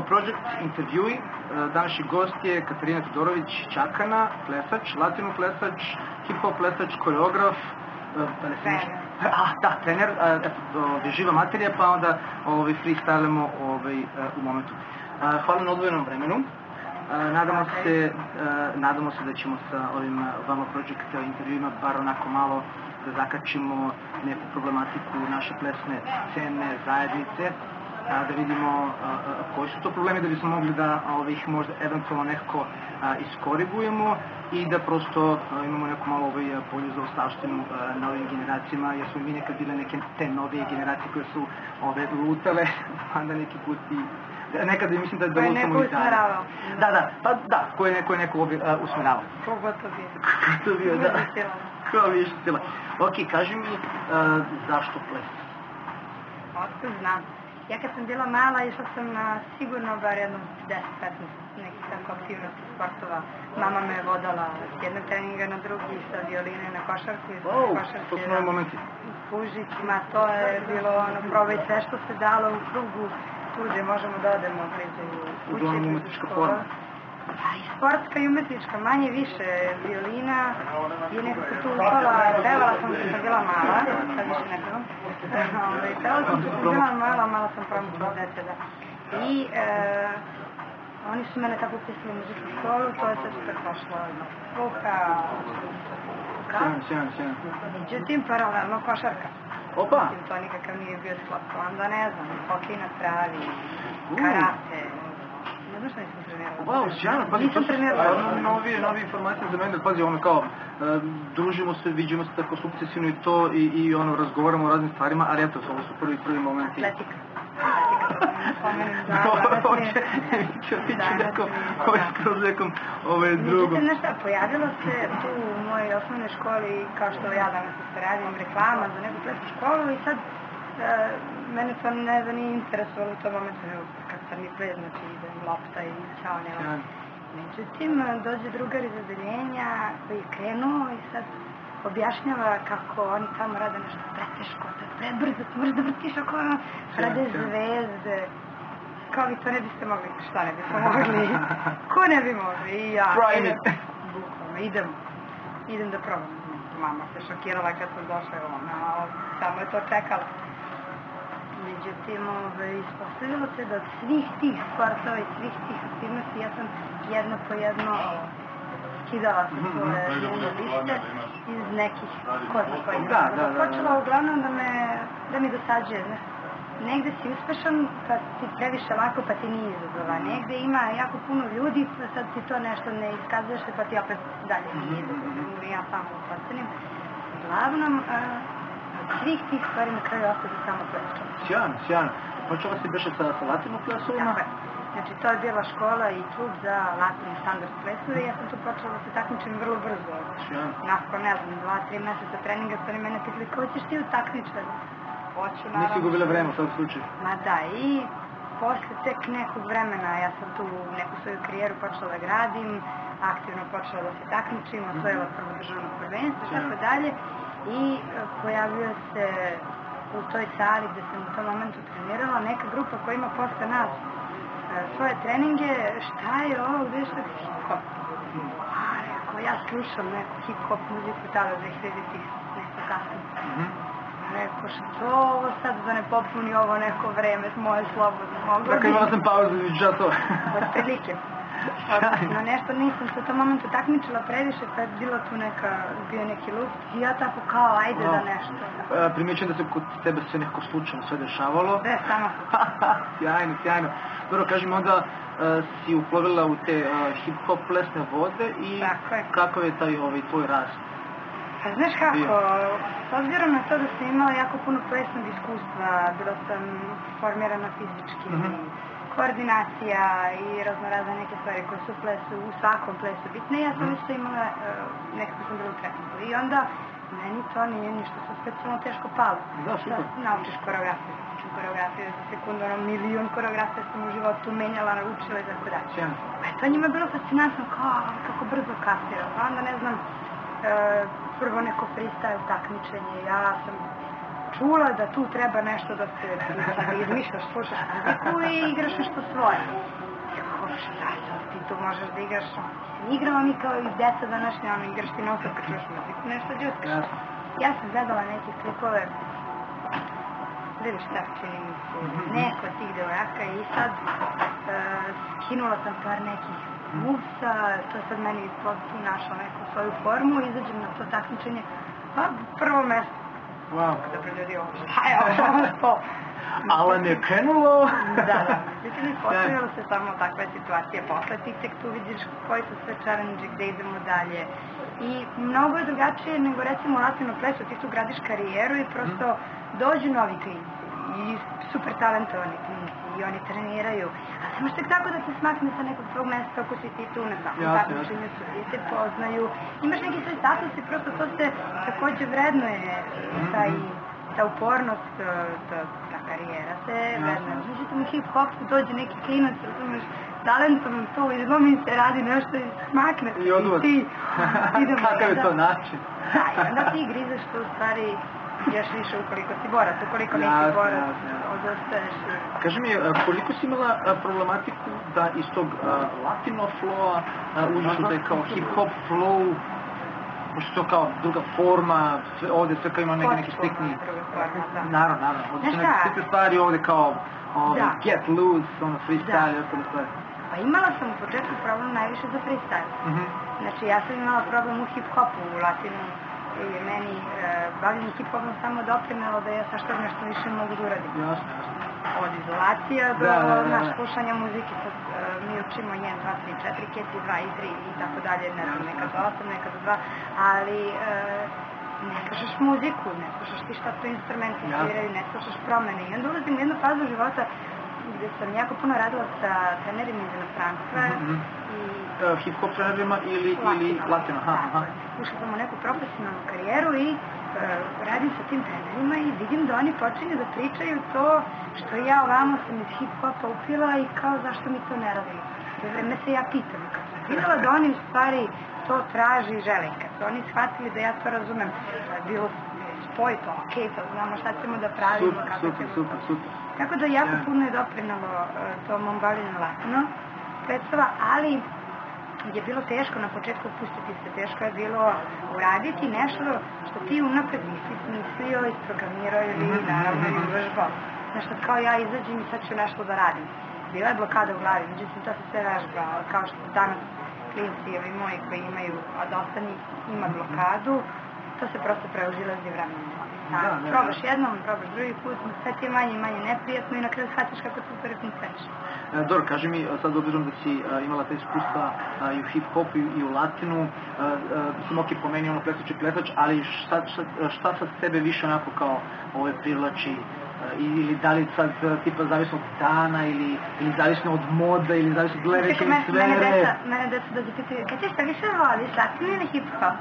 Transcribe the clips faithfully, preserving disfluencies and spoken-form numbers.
Project intervjui. Današnji gost je Katarina Todorović Čakana, plesač, latino plesač, hip-hop plesač, koreograf, trener. A, da, trener, živa materija, pa onda freestylemo u momentu. Hvala na odvojenom vremenu. Nadamo se, nadamo se da ćemo sa ovim Vama Project intervjuima bar onako malo da zakačimo neku problematiku naše plesne scene, zajednice, da vidimo koji su to problemi, da bismo mogli da ih možda eventualno nekako iskorigujemo i da prosto imamo neku malo bolju zaostavštinu novim generacijama, jer smo mi nekad bile neke te novije generacije koje su lutale, pa da neki put i nekada mislim da da lutamo i dalje. Da, da, pa da, koje je neko usmeravao. Kogo to bio? Kogo to bio, da. Kao više sila. Ok, kaži mi zašto ples? Otkud znam. Ja kad sam bila mala išla sam na sigurno bar jedno deset petnaest nekih tako aktivnosti sportova. Mama me je vodala s jednog treninga na drugi, sa violine na košarku i sa košarke. To su novi momenti. Pužićima, to je bilo ono, probaj sve što se dalo u krugu, tu gde možemo da odemo blizu kuće, blizu umetnička forma. I sportska i umetnička, manje više, violina je nekako tu upala, pevala sam kad sam bila mala, sad više ne pevam, pevala sam kad sam bila mala, malo sam promutila dece, da. I oni su mene tako upisali u muzičku školu, to je sve super pošlo, struka, Sjajno, sjajno. Međutim, paralelno košarka. Opa! To nikakav nije bio slatko, onda ne znam, hokej na travi, karate. Ne znam što nisam trenirala. Wow, sjajno, pazi, to su nove informacije za mene, pazi, ono kao, družimo se, viđemo se tako sukcesivno i to, i ono, razgovaramo o raznim stvarima, ali eto, ovo su prvi, prvi momenti. Atletika. Atletika, spomenem, da, danas je. Ću otići nekom, skroz nekom, drugom. Međutim, nešto, pojavilo se tu u mojoj osnovnoj školi, kao što ja danas isto radim, reklama za neku plesnu školu i sad, mene to ne da nije interesovalo u tom momentu, nego kad sam mi ples, znači idem lopta i čao, nema. Međutim, dođe drugar iz odeljenja koji je krenuo i sad objašnjava kako oni tamo rade nešto preteško, to je prebrzo, ti možeš da vrtiš oko ono, rade zvezde. Kao vi to ne biste mogli, šta ne biste mogli, ko ne bi mogli, i ja, idem, bukvalno, idem, idem da probam. Mama se šokirala kad sam došla, ona samo je to čekala. Međutim, ispostavilo se da od svih tih sportova i svih tih aktivnosti ja sam jedno po jedno skidala sa svoje liste iz nekih ko zna kojih razloga. Počela uglavnom da mi dosađuje. Negde si uspešan pa ti previše lako pa ti nije izazova. Negde ima jako puno ljudi pa sad ti to nešto ne iskazuješ se pa ti opet dalje nije izazova. Ja samo upocenim. Uglavnom, svih tih stvari na kraju ostaju samo pleskom. Sjajno, sjajno. Počela si beše sa latino plesovima? Tako je. Znači, to je bila škola i klub za latino standard plesove i ja sam tu počela da se takmičim vrlo brzo. Sjajno. Nakon, ne znam, dva, tri meseca treninga su oni mene pitali ko ćeš ti u takmičenju? Hoću, naravno. Nisi gubila vreme u svakom slučaju? Ma da, i posle tek nekog vremena ja sam tu neku svoju karijeru počela da gradim, aktivno počela da se takmičim, osvojila prvo državno prvenstvo i tako dalje. I pojavio se u toj sali gde sam u tom momentu trenirala neka grupa koja ima posle nas svoje treninge, šta je ovo, gde je što hip-hop? A rekao, ja slušam neku hip-hop muziku tada dve hiljaditih nešto kasnije. Rekao, što ovo sad da ne popuni ovo neko vreme moje slobodno mogu? Dakle, imala sam pauzu između časova. Od prilike. Odnosno, nešto nisam se u tom momentu takmičila previše, pa je bilo tu neka, bio neki luft i ja tako kao, ajde da nešto. Primjećujem da se kod tebe sve nekako slučajno sve dešavalo. Da, samo. Sjajno, sjajno. Dobro, kaži mi onda si uplovila u te hip-hop plesne vode i kakav je taj tvoj rast? Pa znaš kako, s obzirom na to da sam imala jako puno plesnog iskustva, bila sam formirana fizički, koordinacija i raznorazne neke stvari koje su u plesu, u svakom plesu bitne. Ja sam isto imala, nekako sam bila u treningu i onda meni to nije ništa sa specijalno teško palo. Da, super. Naučiš koreografiju, učim koreografiju za sekundu, ono milion koreografija sam u životu menjala, naučila i tako dalje. Sjajno. Pa je to njima bilo fascinantno, kao kako brzo kasira, pa onda ne znam, prvo neko freestyle takmičenje, ja sam čula da tu treba nešto da se izmišljaš, slušaš muziku i igraš nešto svoje. šta sad, ti tu možeš da igraš, igramo mi kao i deca današnje, ono, igraš ti non-stop kad čuješ muziku, nešto džutkaš. Ja sam gledala neke klipove, Lili šta čini mi se, neko od tih devojaka i sad skinula sam par nekih movesa, to je sad meni našla neku svoju formu, izađem na to takmičenje, pa prvo mesto. Wow. Dobro ljudi, ovo šta je ovo to? Alan je krenulo. Da, da. Međutim, ispostavila se samo takva situacija. Posle ti tek tu vidiš koji su sve challenge, gde idemo dalje. I mnogo je drugačije nego recimo u latino plesu, ti tu gradiš karijeru i prosto dođu novi klinci i super talentovani klinci i oni treniraju. A ne možeš tek tako da se smakne sa nekog svog mesta ako si ti tu na samom takmičenju, svi se poznaju. Imaš neki svoj status i prosto to se takođe vrednuje, taj ta upornost, ta, ta karijera se vredna. Međutim, u hip-hop dođe neki klinac, razumeš, talentom to izlomi se, radi nešto i smakne se. I odvod. Ti, kakav je to način? Da, i onda ti grizeš to u stvari još više ukoliko si borac, ukoliko nisi borac, odostaješ. Kaži mi, koliko si imala problematiku da iz tog latino flowa uđeš u taj kao hip-hop flow, pošto to kao druga forma, ovde sve kao ima neki, neki stikni... Naravno, naravno, ovde su neke stikne stvari, ovde kao get loose, ono, freestyle i ostale stvari. Pa imala sam u početku problem najviše za freestyle. Znači, ja sam imala problem u hip-hopu, u latinu, i meni bavljanje hip-hopom samo doprinelo da ja sa što nešto više mogu da uradim. Jasno, jasno. Od izolacija do naš slušanja muzike, sad mi učimo jedan, dva, tri, četiri, keti, dva i tri i tako dalje, ne znam, nekad do osam, nekad do dva, ali ne slušaš muziku, ne slušaš ti šta to instrumenti sviraju, ne slušaš promene i onda ulazim u jednu fazu života gde sam jako puno radila sa trenerima iz inostranstva i... Hip-hop trenerima ili latino? Aha. Ušla sam u neku profesionalnu karijeru i radim sa tim trenerima i vidim da oni počinju da pričaju to što ja ovamo sam iz hip-hopa upila i kao zašto mi to ne radimo. Sve vreme se ja pitam. Kad sam videla da oni u stvari to traži i žele. Kad su oni shvatili da ja to razumem, to je bilo spoj to, okej, to znamo šta ćemo da pravimo, kako ćemo... Super, super, super. Tako da jako puno je doprinalo to mom bavljenju latino predstava, ali je bilo teško na početku pustiti se, teško je bilo uraditi nešto što ti unapred nisi smislio, isprogramirao ili naravno i uvežbao. Nešto kao ja izađem i sad ću nešto da radim. Bila je blokada u glavi, međutim to se sve vežba, kao što danas klinci ovi moji koji imaju, a dosta njih ima blokadu, to se prosto preozilazi vremenom. Probaš jednom, probaš drugi put, sve ti je manje i manje neprijatno i na kraju shvatiš kako super funkcioniš. Dobro, kaži mi, sad obzirom da si imala te iskustva i u hip-hopu i u latinu, sam ok pomeni ono plesač i plesač, ali šta sad sebe više onako kao ove privlači ili da li sad tipa zavisno od dana ili zavisno od moda ili zavisno od gledeće sfere? Mene deca dođe pitaju, kad ćeš šta više voliš, latinu ili hip-hop?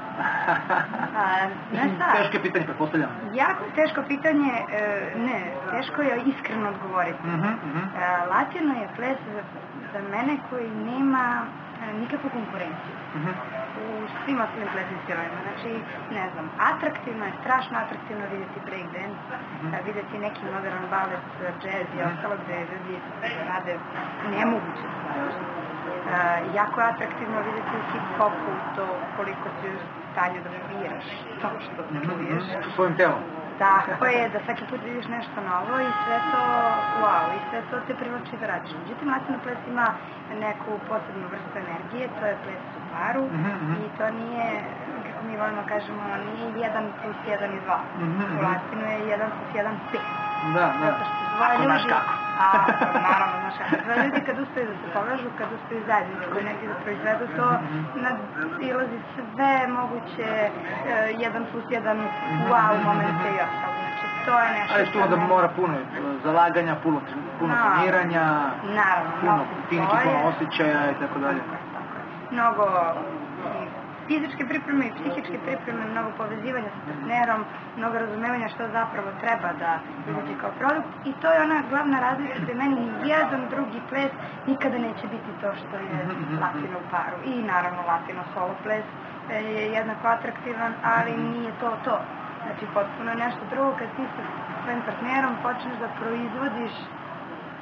Teško je pitanje, pretpostavljam. Jako teško pitanje, ne, teško je iskreno odgovoriti. Latino je ples za mene koji nema nikakvu konkurenciju u svim ostalim plesnim stilovima. Znači, ne znam, atraktivno je, strašno atraktivno vidjeti breakdance, vidjeti neki modern balet, jazz i ostalo gde ljudi rade nemoguće stvari. Jako je atraktivno vidjeti u hip-hopu to koliko si u stanju da biraš to što čuješ. U svojim telom. Tako je, da svaki put vidiš nešto novo i sve to, wow, i sve to te privlači da radiš. Međutim, latino ples ima neku posebnu vrstu energije, to je ples u paru i to nije, kako mi volimo kažemo, nije jedan plus jedan i dva. U latinu je jedan plus jedan pet. Da, da, ako znaš kako. Naravno, znaš kako. Dva ljudi kad uspeju da se povežu, kad uspeju zajednicu koji negdje da proizvedu, to nadilazi sve moguće jedan plus jedan wow momente i ostalo. Znači, to je nešto... Ali tu onda mora puno zalaganja, puno treniranja, puno tinki, puno osjećaja i tako dalje. Mnogo fizičke pripreme i psihičke pripreme, mnogo povezivanja sa partnerom, mnogo razumevanja što zapravo treba da izađe kao produkt i to je ona glavna razlika gde meni nijedan drugi ples nikada neće biti to što je latino u paru. I naravno latino solo ples je jednako atraktivan, ali nije to to. Znači potpuno nešto drugo kad ti sa svojim partnerom počneš da proizvodiš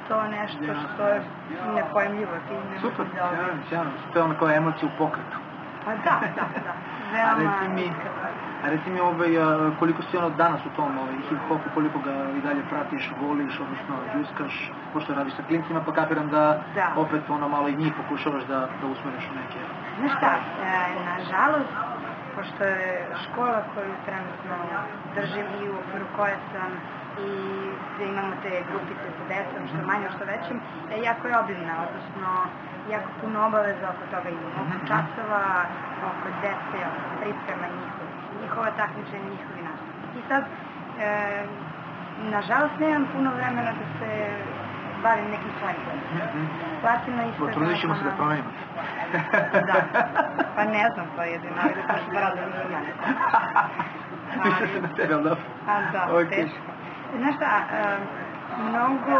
to nešto što je nepojemljivo. Ti ne Super, možeš da ovaj- sjajno, sjajno. To je ono kao emocija u pokretu. Pa da, da, da. A Veoma reci mi, iskreno. a reci mi ovaj, a, koliko si ono danas u tom ovaj, hip-hopu, koliko ga i dalje pratiš, voliš, odnosno ljuskaš, pošto radiš sa klincima, pa kapiram da, Da. opet ono malo i njih pokušavaš da, da usmeriš u neke... Znaš šta, e, nažalost, pošto je škola koju trenutno držim i u okviru koje sam i gde imamo te grupice sa decom, što manje, što većim, e, jako je obimna, odnosno jako puno obaveza oko toga imamo, oko časova, oko dece, oko priprema njihovih, njihova takmičenja, njihovi nastupi. I sad, e, nažalost, nemam puno vremena da se bavim nekim svojim poslom. Platina isto... Potrudit ćemo se da promenimo. Da, pa ne znam, to je jedino, ali da se rada za mene. Više se na tebe, ali dobro? A da, Ok. teško. Znaš šta, em, mnogo,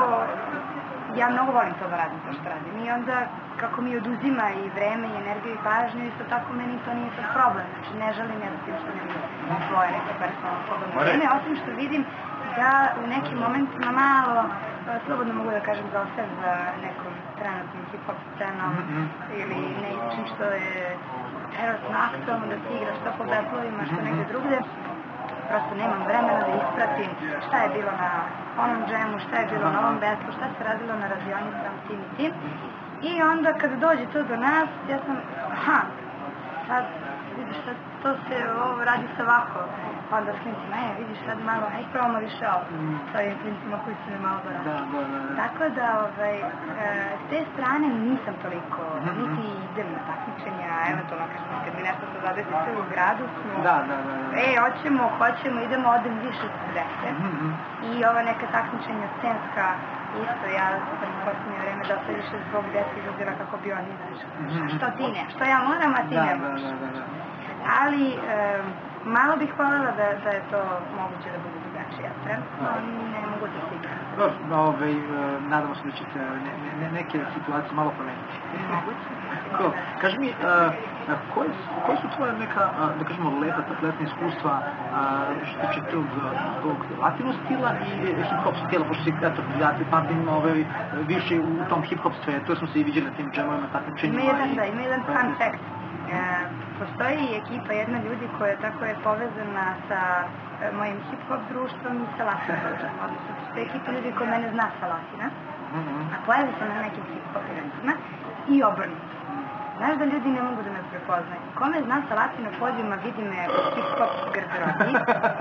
ja mnogo volim to da radim, to što radim. I onda, kako mi oduzima i vreme, i energiju, i pažnju, isto tako meni to nije sad problem. Znači, ne želim ja da tim što nemam svoje neko personalno slobodno vreme, osim što vidim da u nekim momentima malo, e, slobodno mogu da kažem, zaostajem za nekom trenutnim hip-hop scenom ili nečim što je trenutno aktualno da se igra što po betlovima, što negde drugde. Prosto nemam vremena da ispratim šta je bilo na onom džemu, šta je bilo na ovom betlu, šta se radilo na radionicama, tim i tim. I onda kada dođe to do nas, ja sam, aha, sad vidiš sad to se ovo radi se ovako. Pa onda s klincima, e, vidiš sad malo, hajde probamo više ovo. S ovim klincima koji su me malo dorasli. Da, da, da, da. Tako da, ovaj, e, s te strane nisam toliko, niti idem na takmičenja, eventualno kažem, kad mi nešto se zadesi sve u gradu, smo, Da, da, da, da. e, hoćemo, hoćemo, idemo, odem više s dece. I ova neka takmičenja scenska, isto, ja sam u posljednje vreme dosta više zbog dece izuzela kako bi oni, znaš, što ti ne, što ja moram, a ti Da, ne da, možeš. da, da, da. Ali, e, malo bih voljela da, da je to moguće da bude drugačije. Trenutno ne mogu da se igram. Dobro, ovaj, e, nadamo se da će se ne, ne, neke situacije malo promeniti. Moguće. Cool. Kaži mi, uh, koje, su, koje su tvoje neka, uh, da kažemo, lepa, letna iskustva uh, što se tiče tog, tog latino stila i hip-hop stila, pošto si, eto, ja te pamtim ovaj, više u tom hip-hop svetu, jer smo se i viđali na tim džemovima, takmičenjima. Ima jedan, i- da, ima jedan fun fact. E, postoji ekipa jedna ljudi koja tako je povezana sa e, mojim hip-hop društvom i sa latin društvom. Odnosno, postoji ekipa ljudi koja mene zna sa latina, Mhm. a pojavi se na nekim hip-hop eventima i obrnuto. Znaš da ljudi ne mogu da me prepoznaju. Ko me zna sa latina pođima, vidi me u hip-hop garderobi.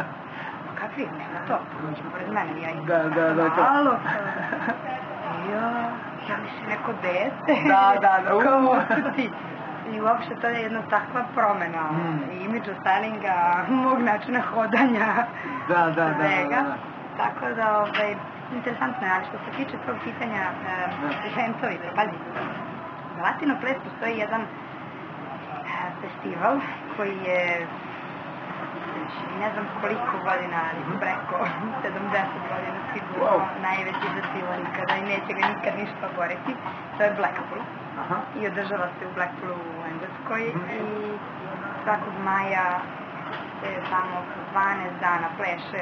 Kakvi? Nema to. Prođem pored mene, ja im Da, da, da, to. Alo, ja, ja mislim neko dete. Da, da, da, u. Kao, otkud ti? I uopšte to je jedna takva promena Mm. i imidža, stylinga, mog načina hodanja, Da, da, da, da, svega. da. Tako da, ovaj, interesantno je, ali što se tiče tog pitanja e, eventovi, to pazi, za Latino Ples postoji jedan e, festival koji je već ne znam koliko godina, ali preko sedamdeset godina sigurno Wow. najveći festival ikada i neće ga nikad ništa oboriti. To je Blackpool Aha. i održava se u Blackpoolu u Engleskoj i svakog maja se tamo dvanaest dana pleše.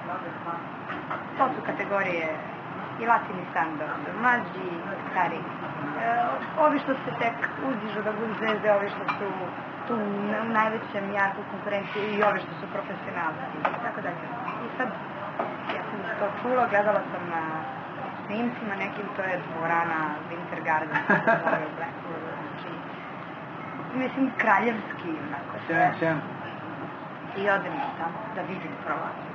To su kategorije i latini standard, mlađi, stari. E, ovi što se tek uzdižu da budu zvezde, ovi što su tu u najvećem jarku konkurenciji i ovi što su profesionalci, i tako dalje. I sad, ja sam to čula, gledala sam na snimcima nekim, to je dvorana Winter Garden, to se zove u Blackpoolu, znači, mislim, kraljevski, onako, sve. Sjajan, sjajan. I odem tamo da vidim prolazu.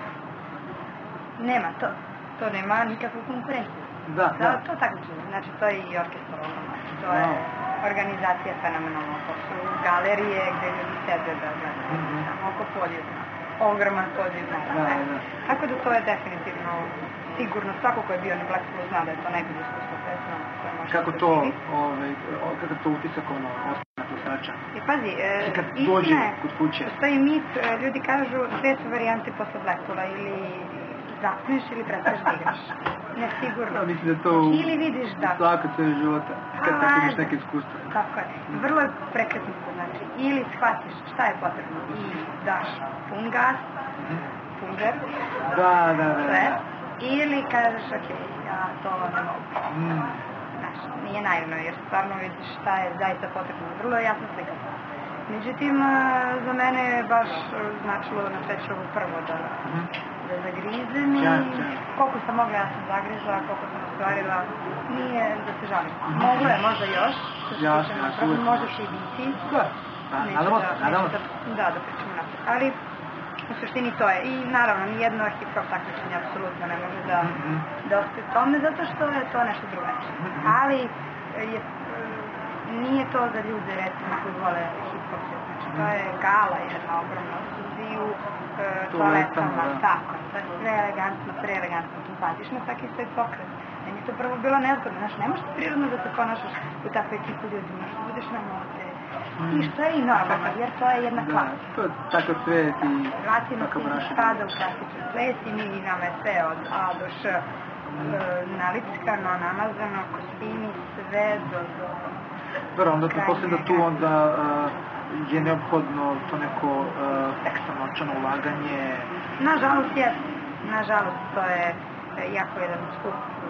Nema to, to nema nikakvu konkurenciju. Da, To, da. to takmičenje, znači to je i orkestar ogroman, to je organizacija fenomenalna, to su galerije gde ljudi sede da gledaju, Mhm. samo oko podijuma, ogroman podijum, Da, da, da. tako da to je definitivno sigurno, svako ko je bio na Blackpoolu zna da je to najbolje iskustvo pesma koje može Kako da to, živi. ovaj, o- kako to utisak ono, ostane na plesača? I pazi, e, I kad dođe istina je, kod kuće. postoji mit, e, ljudi kažu dve su varijante posle Blackpoola, ili zapneš ili prestaneš da igraš. Ne, sigurno. Ja mislim da je to u, Ili vidiš da... u svakoj sferi života, kad A, tako imaš ajde. neke iskustva. Tako je. Vrlo je prekretnico, znači, ili shvatiš šta je potrebno i daš pun gas, pun džep, Da, da, da. sve, ili kažeš, ok, ja to ne mogu. Mm. Znaš, nije naivno, jer stvarno vidiš šta je zaista potrebno. Vrlo je jasna slika. Međutim, za mene je baš značilo na sreću ovo prvo da, Mhm. da zagrizem i Ja, ja. koliko sam mogla, ja sam zagrizla, koliko sam ostvarila, nije da se žalim. Moglo je možda još, što se Jasno, tiče jasno, napravno, uvijek. može će i biti. Da, da, Neću nadamo da- se, nadamo neću se. Da, da, da pričamo napred. Ali, u suštini to je. I naravno, nijedno hip-hop takmičenje apsolutno ne može da, Mhm. da ospe tome, zato što je to nešto drugačije. Mhm. Ali, je, nije to za ljude, recimo, koji vole hip-hop. Znači, to je gala jedna ogromna, u Suziju, toaletama, da. tako. To je sve elegantno, preelegantno. Tu paziš na svaki svoj pokret. Meni je to prvo bilo nezgodno. Znaš, ne možeš prirodno da se ponašaš u takvoj ekipu ljudi. Možeš da budeš na note. I što je i normalno, jer to je jedna Da, klasa. to je takav svet i Vratimo takav se naš. spada u klasičan svet i mi nama je sve od A do Š e, nalickano, namazano, kostimi, sve do... do... Dobro, onda krajnje pretpostavljam da tu granice. onda uh, je neophodno to neko uh, ekstra novčano ulaganje. Nažalost, jeste. Nažalost, to je e, jako jedan skup, e,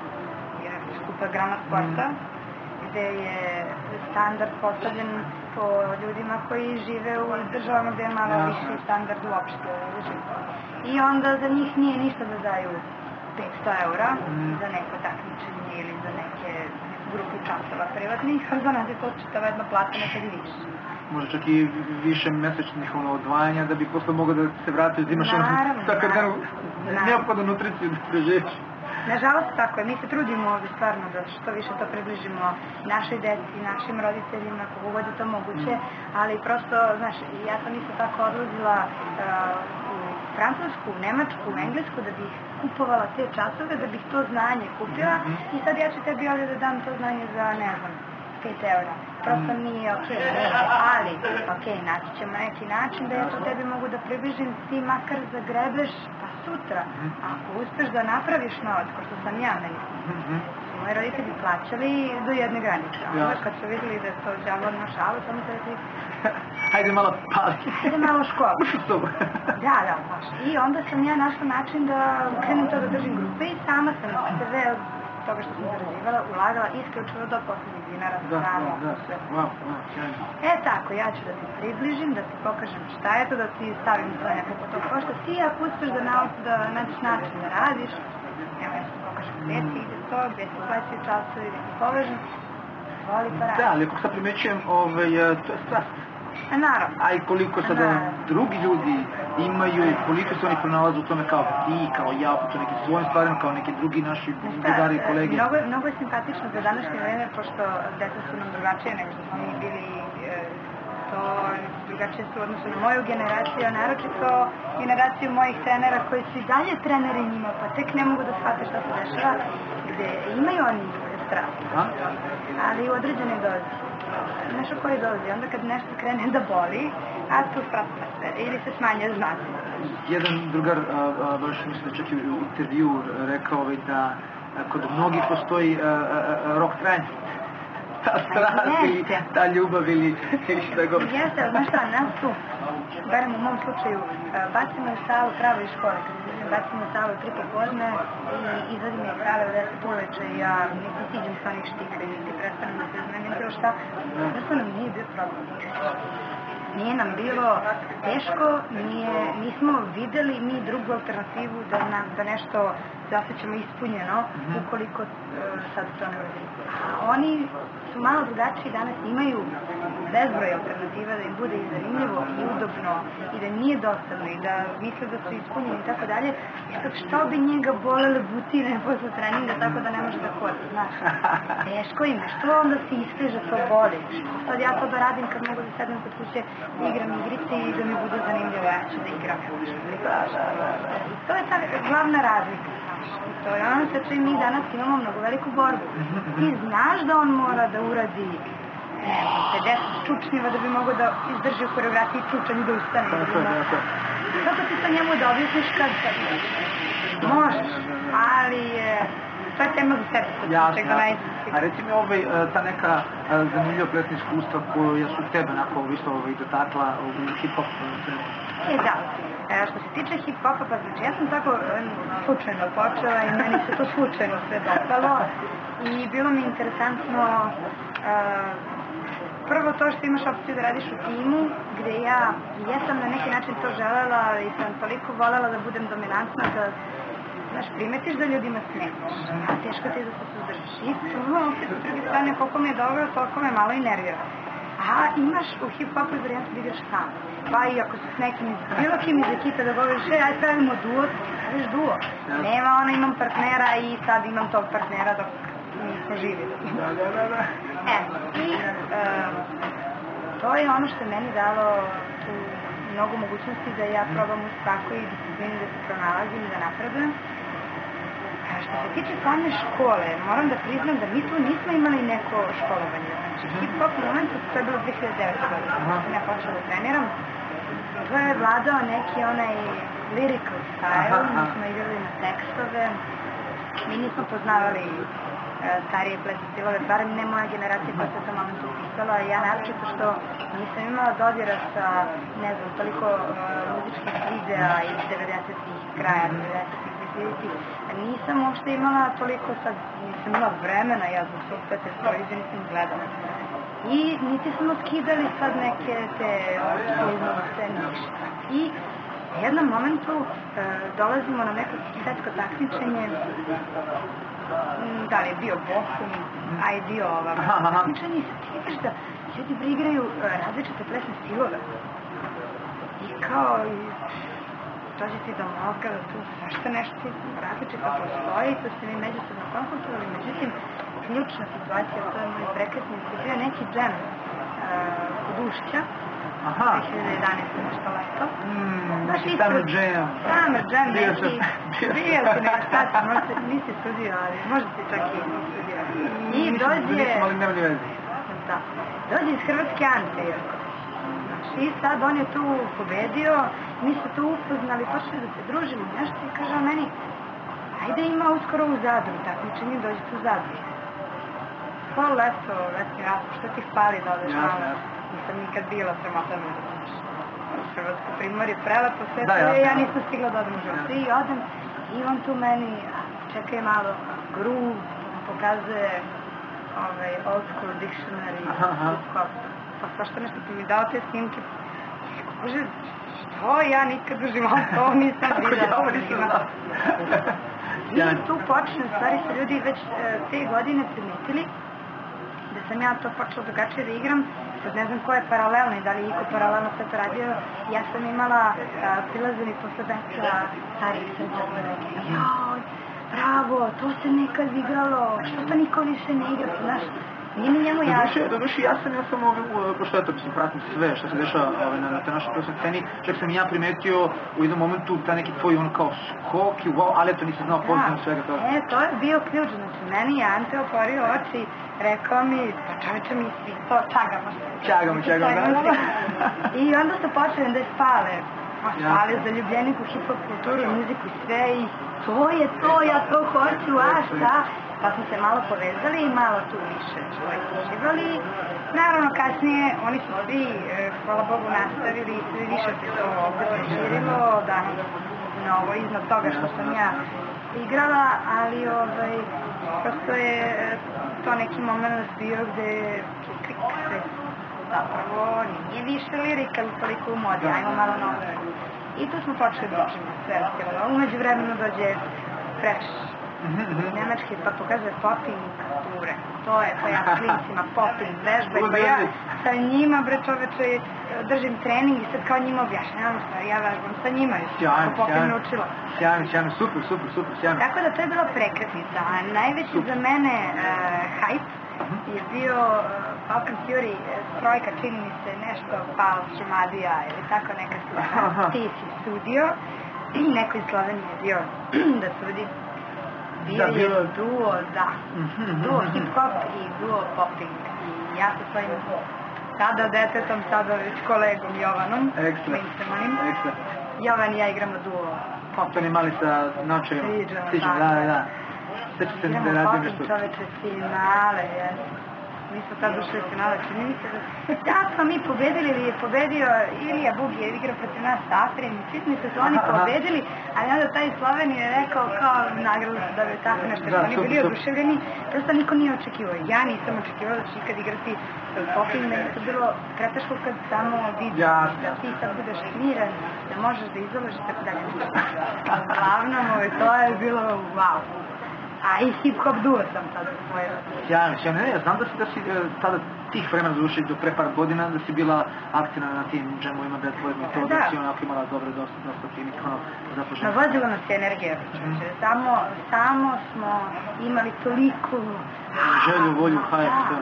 jedna skupa grana sporta, gde je standard postavljen po ljudima koji žive u državama gde je malo Jasno. viši standard uopšte života. I onda za njih nije ništa da daju petsto eura Mm. za neko takmičenje ili za neke grupu časova privatnih, a za nas je to čitava jedna plata, nekad i više. Možda čak i više mesečnih ono, odvajanja da bi posle mogao da se vrati da imaš ono Naravno, svakodnevnu naravno. neophodnu nutriciju da preživiš. Nažalost, tako je. Mi se trudimo ovdje stvarno da što više to približimo našoj deci, našim roditeljima, kako god je to moguće, ali prosto, znaš, ja sam isto tako odlazila uh, u Francusku, u Nemačku, u Englesku da bih kupovala te časove, da bih to znanje kupila i sad ja ću tebi ovdje da dam to znanje za, ne znam, pet eura. Prosto nije okej, okay, ali, okej, okay, naći ćemo neki način da ja to tebi mogu da približim, ti makar zagrebeš, pa sutra, ako uspeš da napraviš novac, ko što sam ja meni, Mhm. su moji roditelji plaćali do jedne granice. Onda Jasno. kad su vidjeli da je to džavorna šala, samo se rekli, Hajde malo pali. ide malo u školu. Uši s tobom. Da, da, baš. I onda sam ja našla način da krenem to da držim grupe i sama sam sve od toga što sam zarađivala, ulagala isključivo do poslednjeg dinara, Da, hranu, da, da. sve. Wow, wow, sjajno. E tako, ja ću da ti približim, da ti pokažem šta je to, da ti stavim sve nekako to košta. Ti ako uspeš da, na, da nađeš način da radiš, evo ja ću ti pokažem gdje ti ide to, gdje ti plaćaju časovi, gdje ti povežem, voli pa radi. Da, ali ako sad primećujem, ovaj, eh, to je strast. A naravno. A i koliko sada drugi ljudi imaju, koliko se oni pronalaze u tome kao ti, kao ja, u nekim svojim stvarima, kao neki drugi naši drugari i kolege. Mnogo, je- mnogo je simpatično za današnje vreme, pošto deca su nam drugačije nego što smo mi bili, e, to drugačije su u odnosu na moju generaciju, a naročito generaciju mojih trenera koji su i dalje treneri njima, pa tek ne mogu da shvate šta se dešava, gde imaju oni strast, A? ali u određenoj dozi. Znaš u kojoj dozi? Onda kad nešto krene da boli, a tu prasta sve, ili se smanje znaci. Jedan drugar, a, a, baš mislim da čak i u intervju rekao ovaj, da a, kod mnogih postoji a, a, a, rok trajanja. Ta strast ili jeste. ta ljubav ili, ili šta god. Jeste, ali znaš šta, nas tu, barem u mom slučaju, e, bacimo u salu pravo iz škole, kad izađem bacimo u salu u tri popodne i izvadim iz sale u deset uveče i ja niti siđem sa onih štika, niti prestanem da se izmenim bilo šta, zato nam nije bio problem. Nije nam bilo teško, nije, nismo videli mi drugu alternativu da, nam, da nešto se osjećamo ispunjeno ukoliko e, sad to ne uradimo. A oni su malo drugačiji, danas imaju bezbroj alternativa da im bude i zanimljivo i udobno i da nije dosadno i da misle da su ispunjeni i tako dalje. I sad što bi njega bolele butine posle treninga tako da ne može da kodi, znaš. Teško im je, što onda se isteže to boli. Što sad ja to da radim kad mogu da sedem kod kuće da igram igrice i da mi bude zanimljivo, ja ću da igram. I to je ta glavna razlika. I to je ono sa čim mi danas imamo mnogo veliku borbu. Ti znaš da on mora da uradi ne znam, pedeset čučnjeva da bi mogao da izdrži u koreografiji čučanj i da ustane. Tako je, tako je. Kako ti to njemu da objasniš kad kad možeš, ali je to je tema za sebe, sad Jasno, čega jasno. najzim. A reci mi ovaj, ta neka zanimljiva plesna iskustva koja su tebe onako isto ovaj, dotakla u hip-hop scenu? E da, e, što se tiče hip-hopa, pa znači ja sam tako e, slučajno počela i meni se to slučajno sve dopalo i bilo mi interesantno e, prvo to što imaš opciju da radiš u timu, gde ja jesam na neki način to želela i sam toliko volela da budem dominantna da znaš, primetiš da ljudima smetaš, a teško ti je da se suzdržiš. I prvo, opet, s druge strane, koliko mi je dobro, toliko me malo i nervira. A imaš u hip-hopu varijantu da igraš sam. Pa i ako su s nekim, bilo kim iz ekipe da govoriš, e, aj pravimo duo, praviš duo. Nema ona, imam partnera i sad imam tog partnera dok nismo živi. Da, da, da, da. E, i um, to je ono što je meni dalo tu mnogo mogućnosti da ja probam u svakoj disciplini da se pronalazim i da napredujem. A što se tiče same škole, moram da priznam da mi tu nismo imali neko školovanje. Znači, hip-hop momentu, to je bilo dve hiljade devete. godine, kad sam ja počela da treniram. To je vladao neki onaj lyrical style, mi smo igrali na tekstove, mi nismo poznavali starije plesne stilove, barem ne moja generacija koja se u tom momentu upisala, ja naročito što nisam imala dodira sa, ne znam, toliko uh, muzičkih videa iz devedesetih, kraja devedesetih, dvehiljaditih, nisam uopšte imala toliko sad, nisam imala vremena, ja zbog svog sve te televizije nisam gledala. I niti smo skidali sad neke te odslovnice, ništa. I u jednom momentu uh, dolazimo na neko svetsko takmičenje, da li je bio Bohum, a je bio ova takmičenje i sad ti vidiš da ljudi igraju različite plesne stilove. I kao, dođe ti do mozga da tu svašta nešto različito postoji, to se mi međusobno konsultovali, međutim, ključna situacija, to je moj prekretnic, je bio neki džem kod Ušća, dve hiljade jedanaeste nešto leto. Neki summer jam. Summer jam, neki, bio si nek šta si, možda nisi studio, ali možda si čak i studio. I dođe... Nisam, ali nema ni veze. Da, dođe iz Hrvatske Ante Jerković. Znači, i sad on je tu pobedio, mi se tu upoznali, počeli da se družimo, nešto i kaže meni, ajde ima uskoro u Zadru, takmičenje, dođite u Zadru. Pa leto, letni raspust, što ti fali da odeš malo? Nisam nikad bila prema tome, znaš. Hrvatsko primorje, prelepo sve, da, ja, ja nisam stigla da odem u život. I odem, i on tu meni, čekaj malo, groove, pokazuje ovaj, old school dictionary, hip-hop, pa svašta nešto pa mi dao te snimke. Bože, što ja nikad u životu ovo nisam videla. Kako ja ovo nisam znala. I tu počne, u stvari su ljudi već te godine primetili da sam ja to počela drugačije da igram. Sad ne znam ko je paralelno i da li je iko paralelno sve to radio. Ja sam imala prilaze mi posle beca starih srđa koji rekli, joj, bravo, to se nekad igralo, što to niko više ne igra, znaš. Nije mi njemu jasno. Doduši, ja sam, ja sam, pošto eto, mislim, pratim sve što se dešava na, na te našoj plesnoj sceni, čak sam i ja primetio u jednom momentu ta neki tvoj on kao skok i wow, ali eto nisam znao pozitivno svega toga. E, to je bio ključ, znači meni je Ante otvorio oči, rekao mi, pa čoveče mi svi to čagamo. Čagamo, čagamo, da, da. I onda su počeli da je spale. Spale za ljubljenik u hip-hop kulturu, muziku i sve i to je to, ja to hoću, a šta? Pa smo se malo povezali i malo tu više uživali. Naravno, kasnije oni su svi, hvala Bogu, nastavili i sve više se to opet proširilo, danas mnogo iznad toga što sam ja igrala, ali ovaj, prosto je to neki moment bio gde krik se zapravo nije više lirika ili toliko u modi, ajmo malo na ovu. I tu smo počeli da učimo sve stilova. Umeđu vremenu dođe Fresh, nemački, pa pokazuje popping ture. To je, pa ja s klincima popping vežbaj, pa ja sa njima, bre čoveče, držim trening i sad kao njima objašnjavam stvari, ja vežbam sa njima, još sam popping naučila. Sjajno, sjajno, super, super, super, sjajno. Tako da to je bila prekretnica, a najveći za mene hype je bio Pop and Fury, strojka, čini mi se nešto, Pals, Šumadija ili tako neka stvar, T C studio, neko iz Slovenije je bio da sudi. Bio je duo, da, duo hip-hop i duo popping. I ja sa svojim tada detetom, sada već kolegom Jovanom, Klincemanim. Jovan i ja igramo duo popping. To ne mali sa nočevima. Sviđamo, da, da, da. seća se Igramo da radim potem nešto. čoveče finale, jesu. Mi smo tad ušli u finale, čini mi se da... Da smo mi pobedili ili je pobedio Ilija Bug je igrao protiv nas s Afrim i svi mi se su oni pobedili, ali onda taj Sloven je rekao kao nagradu su dobili tako nešto, što oni bili oduševljeni, prosto niko nije očekivao. Ja nisam očekivao da će ikad igrati hokej, meni je to bilo preteško kad samo vidiš da ti sad budeš smiren, da možeš da izolaš i tako dalje. Uglavnom, to je bilo wow. A i hip-hop duo sam tad usvojila. Sjajno, sjajno. Ne, ja znam da si, da si e, tada tih vremena zadušli do pre par godina, da si bila aktivna na tim džemovima, betlovima i to, da, da si onako imala dobre, dosta, dosta timih, ono, zapoženih. Navozila nas je energija, mm. samo, samo smo imali toliko... Želju, volju, hajp, sve.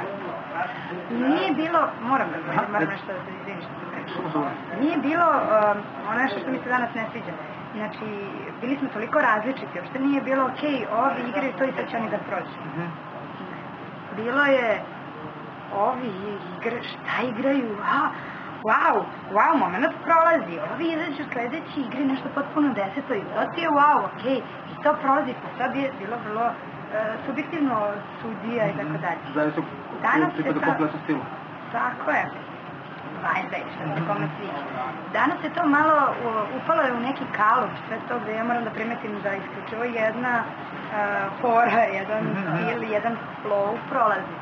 Nije bilo, moram da moram, moram nešto da se izvini što ti pričam. Nije bilo um, ono nešto što mi se danas ne sviđa. Znači, bili smo toliko različiti, uopšte nije bilo ok, ovi igraju to i sad će oni da prođu. Mm-hmm. Bilo je, ovi igraju, šta igraju, a, wow, wow, moment prolazi, ovi izađu sledeći igri nešto potpuno deseto i to ti je wow, ok, i to prolazi, pa sad je bilo vrlo uh, subjektivno sudija i tako dalje. Zavisno pripada kompletno stilu. Tako je. Valjda je, što se kome sviđa. Danas je to malo, upalo je u neki kalup, sve to gde ja moram da primetim da isključivo jedna uh, fora, jedan stil, jedan flow prolazi.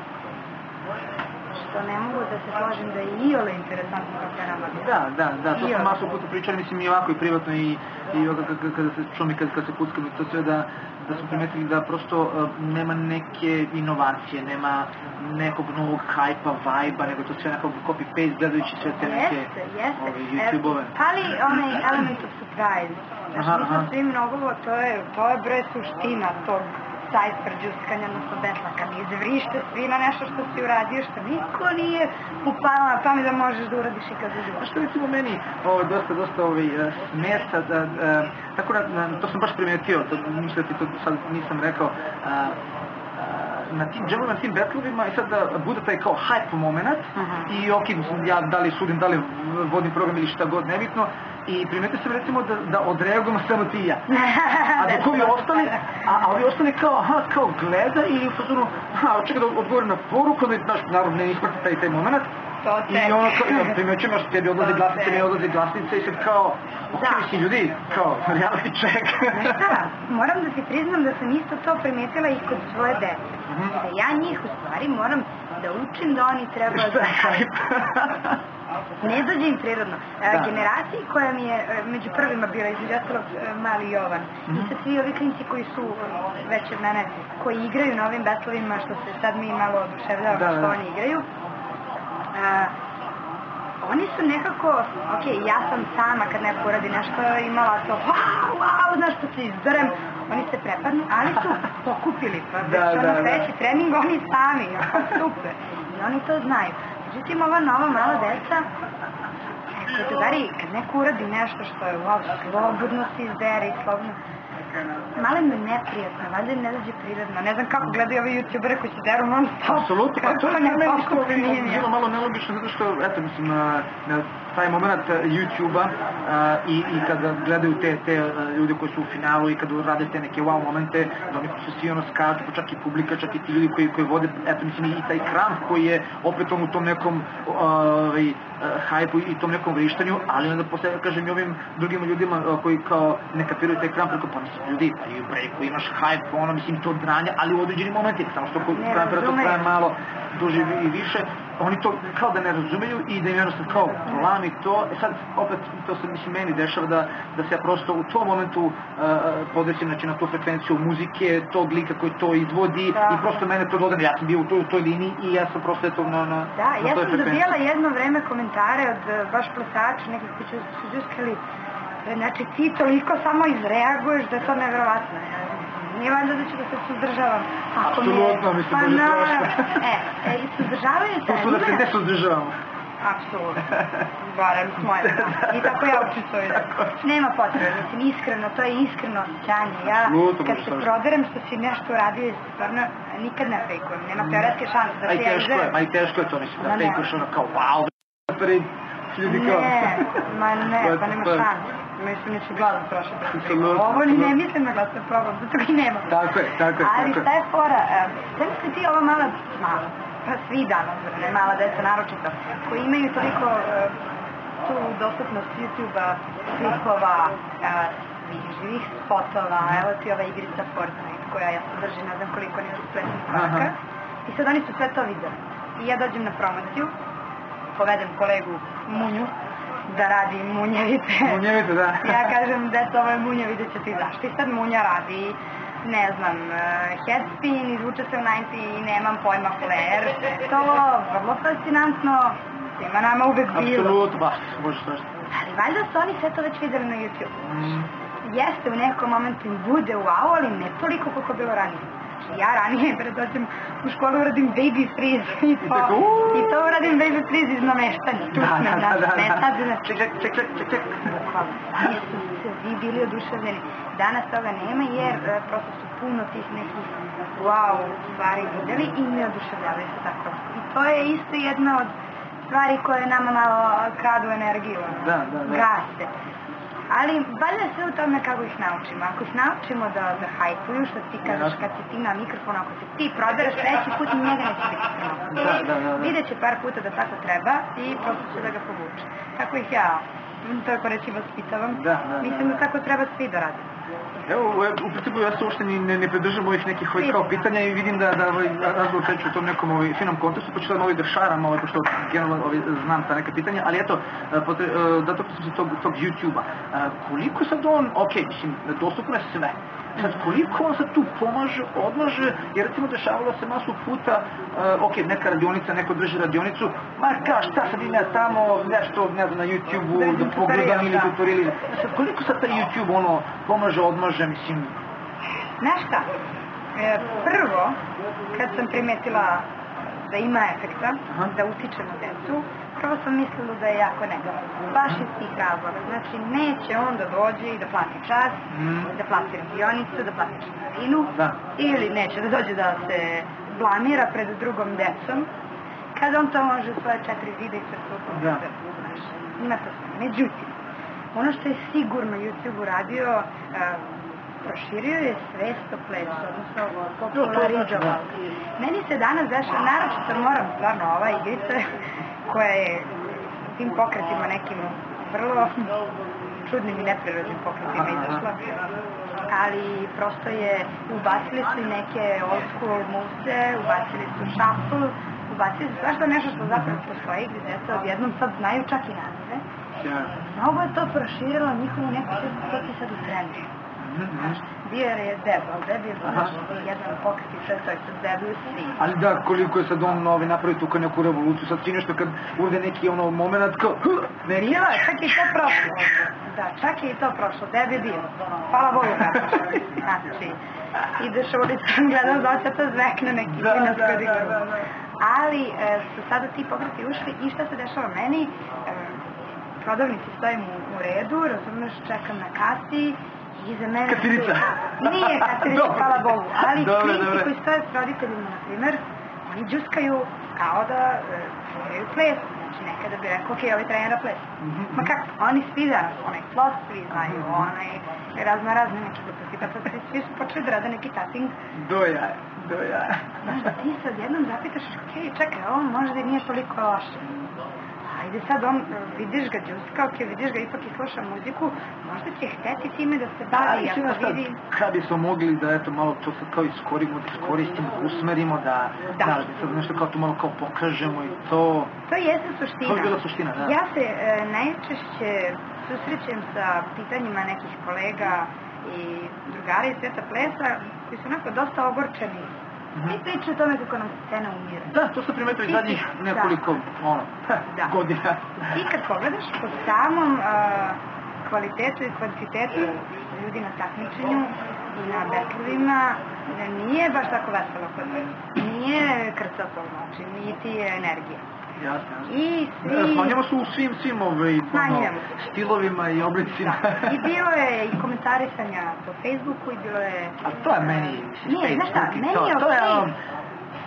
Što ne mogu da se složim da je iole interesantno kako je nama. Da, da, da, to smo masu puta pričali, mislim i ovako i privatno i, i kada se čumi, kada, kada se kuckamo i to sve da, da smo primetili da prosto uh, nema neke inovacije, nema nekog novog hajpa, vajba, nego to sve nekako copy-paste gledajući sve te neke YouTube-ove. Ali onaj element of surprise, znaš, mi smo svi mnogo, to je, to je bre suština tog sajt džuskanja, odnosno betlaka, mi izvrište svi na nešto što si uradio, što niko nije upalo na pamet da možeš da uradiš i kad uživaš. A što recimo meni ovo, dosta, dosta ovaj, smeta, da, da, tako da, to sam baš primetio, to, mislim da ti to sad nisam rekao, a, na tim džemovima, na tim betlovima i sad da bude taj kao hype moment uh-huh. i ok, ja da li sudim, da li vodim program ili šta god, nebitno, i primetio sam recimo da, da odreagujemo samo ti i ja. A dok ovi ostali, a, a ovi ostali kao, aha, kao gleda i u fazonu, aha, očekaj da odgovori na poruku, onda naš narod ne isprati taj, taj moment. I ono kao, primećujem još tebi odlazi glasnice, mi odlazi glasnice i sad kao, ok, si ljudi, kao, reality check. Znaš šta, moram da ti priznam da sam isto to primetila i kod svoje dece. Mm-hmm. Da ja njih u stvari moram da učim da oni treba da... Ne dođe im prirodno. Da. Generaciji koja mi je među prvima bila, između ostalog mali Jovan. Mm-hmm. I sad svi ovi klinci koji su već od mene, koji igraju na ovim betlovima, što se sad mi malo oduševljava da, što da. Oni igraju. Uh, oni su nekako, ok, ja sam sama kad neko uradi nešto imala to, wow, wow, znaš što se izberem, oni se prepadnu, ali su pokupili, pa već da, ono da, sledeći da. Trening oni sami, super, i oni to znaju. Međutim, ova nova mala deca, kod drugari, kad neko uradi nešto što je, wow, slobodno se izdere i slobodno, malo mi je neprijatno, valjda im ne dođe prirodno. Ne znam kako gledaju ovi youtubere koji se deru non stop. Apsolutno, pa to je meni bilo malo nelogično, zato što, eto, mislim, na, na taj moment YouTube-a i, i kada gledaju te, te ljude koji su u finalu i kada rade te neke wow momente, da oni su svi ono skaču, pa čak i publika, čak i ti ljudi koji, koji vode, eto, mislim, i taj kramp koji je opet on u tom nekom ovaj, hajpu i tom nekom vrištanju, ali onda posle, kažem, i ovim drugim ljudima koji kao ne kapiraju taj kramp, rekao, pa mislim, ljudi, pa i u breaku imaš hype, ono, mislim, to dranje, ali u određenim momentima, samo što kod krampera to traje malo duže i više, oni to kao da ne razumeju i da im jednostavno kao lami to, e sad opet to se mislim meni dešava da, da se ja prosto u tom momentu uh, podrećem znači, na tu frekvenciju muzike, tog lika koji to izvodi da. I prosto mene to dodane, ja sam bio u toj, u toj liniji i ja sam prosto eto na, na, da, na ja sam dobijala jedno vreme komentare od baš plesača, nekih koji su džuskali, znači ti toliko samo izreaguješ da je to nevjerovatno. Nije valjda da ću da se suzdržavam. Apsolutno, mislim da je strašno. E, e, suzdržavaju se... Pošto da se ne suzdržavamo. Apsolutno. Barem s moje strane. I tako ja učestvujem. Nema potrebe, mislim, iskreno, to je iskreno osjećanje. Ja, kad se proderem što si nešto uradio, stvarno, nikad ne fejkujem. Nema teoretske šanse da se ja izvedem. Ma i teško je to, mislim, da fejkuješ ono kao, wow, pred ljudi kao... Ne, ma ne, pa nema šanse. mislim, neću glas da trošim. Apsolutno. Ovo ni ne mislim na glas da probam, zato ga i nema. Tako je, tako je. Ali šta je fora? Sve mi se ti ova mala, mala, pa svi danas, ne mala deca naročito, koji imaju toliko tu dostupnost YouTube-a, klipova, svih živih spotova, evo ti ova igrica Fortnite koja ja sadrži ne znam koliko nije spletnih koraka. I sad oni su sve to videli. I ja dođem na promociju, povedem kolegu Munju da radi munjevice. Munjevice, da. Ja kažem, deto, ovo je Munja, vidjet će ti zašto. I sad Munja radi, ne znam, headspin, izvuče se u devedeset i nemam pojma flare. To vrlo fascinantno, svima nama uvek bilo. Apsolutno, baš, može svašta. Ali valjda su oni sve to već videli na YouTube. Jeste, u nekom momentu im bude wow, ali ne toliko koliko je bilo ranije. Ja ranije, pre dođem u školu, uradim baby freeze i to, i to uradim baby freeze iz nameštanja. Čusme, znači, ne sad, znači, ček, ček, ček, ček, ček. Svi su svi bili oduševljeni. Danas toga nema jer prosto su puno tih nekih wow stvari videli i ne oduševljavaju se tako. I to je isto jedna od stvari koje nama malo kradu energiju, da, da, da. gase. Ali valjda sve u tome kako ih naučimo. Ako ih naučimo da, da hajpuju, što ti kažeš kad si ti na mikrofonu, ako se ti probereš treći put, njega neće biti sramotno. Da, da, da, da. Vidjet će par puta da tako treba i prosto će da ga povuče. Tako ih ja, tako reći, vaspitavam. Da, da, Mislim da tako treba svi da radi. Evo, u principu ja se uopšte ne, ne pridržam ovih nekih ovih kao pitanja i vidim da, da ovaj, razgovor kreću u tom nekom ovaj, finom kontekstu, pa ću sad ovaj da šaram, ovaj, pošto generalno ovaj, znam ta neka pitanja, ali eto, potre, zato sam se tog, tog YouTube-a, koliko sad on, ok, mislim, dostupno je sve, sad koliko on sad tu pomaže, odmaže, jer recimo dešavalo se masu puta, uh, ok, neka radionica, neko drži radionicu, ma kao šta sad ima tamo, nešto, ne znam, na YouTube-u, da pogledam ili tutoriali, sad koliko sad taj YouTube ono pomaže, odmaže, mislim? Znaš šta, e, prvo, kad sam primetila da ima efekta, aha, da utiče na decu, prvo sam mislila da je jako negativno, baš iz tih razloga. Znači, neće on da dođe i da plati čas, mm. da plati radionicu, da plati članarinu, da. Ili neće da dođe da se blamira pred drugom decom, kada on to može svoje četiri zida i crtu. Da. Znaš, ima to sve. Međutim, ono što je sigurno YouTube uradio, uh, proširio je svest o plesu, odnosno popularizovao. Meni se danas dešava, naročito moram, stvarno, ova igrica koja je tim pokretima nekim vrlo čudnim i neprirodnim pokretima izašla, ali prosto je, ubacili su i neke old school muse, ubacili su shuffle, ubacili su svašta nešto što zapravo postoji, gdje deca odjednom sad znaju čak i nazive. Mnogo je to proširilo njihovu neku svest, to ti sad u trendu. Bio je Deb, ali Deb je znaš jedan pokret i sve to i sad Debuju svi. Ali da, koliko je sad on novi napravi tu kao neku revoluciju, sad svi nešto kad uvde neki ono moment kao... Bilo je, čak i to prošlo. Da, čak i to prošlo, Deb je bio. Hvala Bogu kako. Znači, ideš ulicom, gledam da će to zvekne neki klinac kod igru. Ali su sada ti pokreti ušli i šta se dešava meni? Prodavnici stojim u redu, razumeš, čekam na kasi, iza mene... Katirica! Nije Katirica, hvala Bogu, ali dobre, klinci dobre. koji stoje s roditeljima, na primer, oni džuskaju kao da sviraju ples. Znači, nekada bi rekao, ok, ovaj trenira ples. Mm-hmm. Ma kako, oni svi danas, onaj floss, svi znaju, onaj razno razne neki gluposti, pa sad svi su počeli da rade neki tapping. Doja, doja. Znaš, da ti se odjednom zapitaš, ok, čekaj, ovo možda i nije toliko loše. Ajde sad on, vidiš ga džuska, ok, vidiš ga ipak i sluša muziku, možda će hteti time da se bavi, ako vidi... Kad bismo mogli da eto malo to sad kao iskorimo, da iskoristimo, da usmerimo, da, da. da, da sad nešto kao to malo kao pokažemo i to... To jeste suština. To je bila suština, da. Ja se e, najčešće susrećem sa pitanjima nekih kolega i drugara iz sveta plesa koji su onako dosta ogorčeni. Mm-hmm. I priča o tome kako nam scena umire. Da, to ste primetili zadnjih nekoliko da. ono, da. godina. Ti kad pogledaš po samom uh, kvalitetu i kvantitetu ljudi na takmičenju i na betlovima, nije baš tako veselo kod nas. Nije krcato, znači, niti je energija. Jasno, jasno. I svi... Smanjamo se u svim, svim ovaj, ono, stilovima i oblicima. Da. I bilo je i komentarisanja po Facebooku i bilo je... A to je meni, Nije, znaš šta, meni to, je to je, okej. um,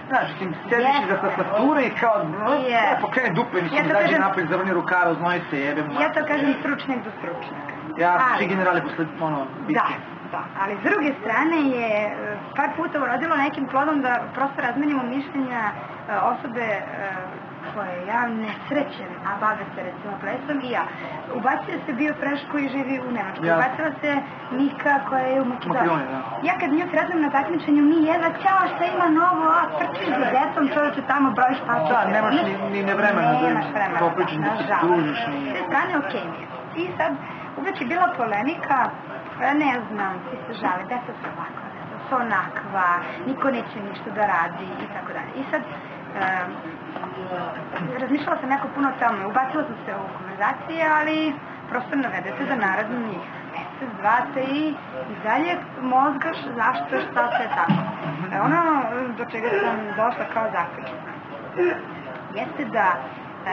Znaš, mislim, sediš iza tastature i kao, Yes. pokrene dupe, mislim, Ja to izađe kažem- napolje, zavrni rukava, znoji se, jebem. Ja to kažem stručnjak do stručnjaka. Ja, Ali- svi generali posle, ono, bitke. Da, da, ali s druge strane je e, par puta urodilo nekim plodom da prosto razmenimo mišljenja e, osobe e, koje ja nesrećem, a bave se recimo plesom i ja. Ubacio se Bio Freš koji živi u Nemačkoj, Jasno. ubacila se Mika koja je u Makedoniji. Makedoniji, da. Ja kad nju sretnem na takmičenju, mi jedva, ćao, šta ima novo, a trčiš za decom, čovječe tamo brojiš pasoše. Da, nemaš ni- ni- ni vremena da Nemaš vremena, popričaš, da se nažalost. družiš, ni- S te strane okej mi je. I sad, uvek je bila polemika, e, ne znam, svi se žale, deca su ovakva, deca su onakva, niko neće ništa da radi i tako dalje. I sad, e, razmišljala sam jako puno o tome, ubacila sam se u konverzacije, ali prosto navedete da narednih mesec, dva, tri i dalje mozgaš zašto, šta se tako. E, ono do čega sam došla kao zaključak jeste da e,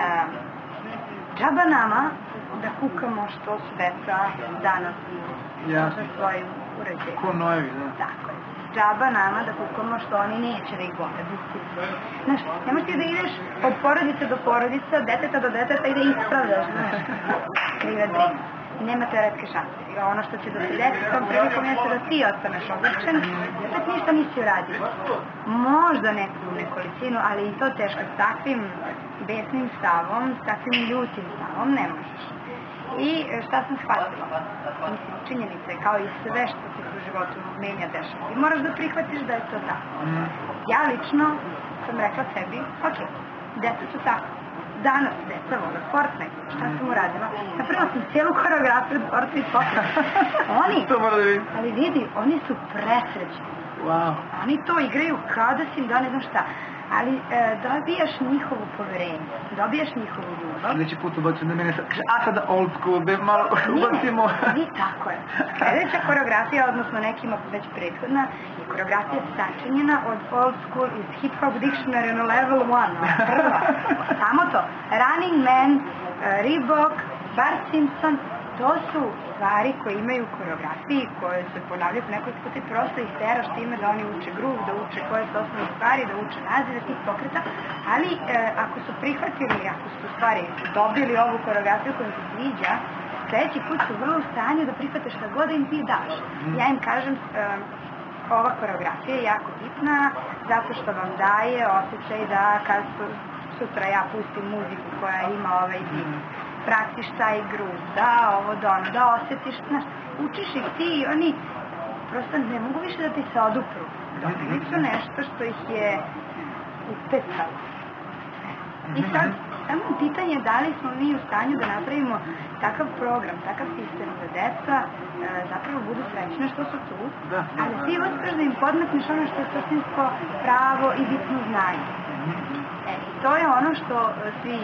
džaba nama da kukamo što su deca danas Jasno. sa svojim uređajima. Ko nojevi, da. Tako je. Džaba nama da kukamo što oni neće da ih vole. Znaš, nemaš ti da ideš od porodice do porodice, od deteta do deteta i da ispravljaš, znaš, krive drine. Nema teoretske šanse. I ono što će da se desi tom prilikom jeste da ti ostaneš odličan, opet ništa nisi uradio. Možda neku nekolicinu, ali i to teško s takvim besnim stavom, s takvim ljutim stavom ne možeš. I šta sam shvatila? Mislim, činjenica je kao i sve što se u životu menja, dešava. I moraš da prihvatiš da je to tako. Ja lično sam rekla sebi, ok, deca su tako. Danas deca vole Fortnite. Šta sam uradila? Napravila sam cijelu koreografiju od Fortnite pokreta. Oni, To mora da vidim. ali vidi, oni su presrećni. Wow. Oni to igraju kao da si im dao ne znam šta. Ali e, dobijaš njihovo poverenje, dobijaš njihovu ljubav. Sljedeći put ubacim da mene sad, kaže, a sada old school, be malo ubacimo. I tako je. Sljedeća koreografija, odnosno nekima već prethodna, je koreografija sačinjena od old school iz Hip Hop Dictionary na level one, prva. Samo to. Running Man, uh, Reebok, Bart Simpson, to su stvari koje imaju koreografiji, koje se ponavljaju po nekoliko puta i prosto ih teraš time da oni uče groove, da uče koje su osnovne stvari, da uče nazive tih pokreta, ali e, ako su prihvatili, ako su stvari dobili ovu koreografiju koja im se sviđa, sljedeći put su vrlo u stanju da prihvate šta god im ti daš. Ja im kažem, e, ova koreografija je jako bitna zato što vam daje osjećaj da kad su, sutra ja pustim muziku koja ima ovaj bit, pratiš taj groove, da ovo da ono, da osjetiš, znaš, učiš ih ti i oni prosto ne mogu više da ti se odupru. Dobili su nešto što ih je upecalo. I sad, samo pitanje je da li smo mi u stanju da napravimo takav program, takav sistem za deca, e, zapravo budu srećne što su tu, Da. ali ti uspeš da im podmetneš ono što je sasvimsko pravo i bitno znanje. E, i to je ono što e, svi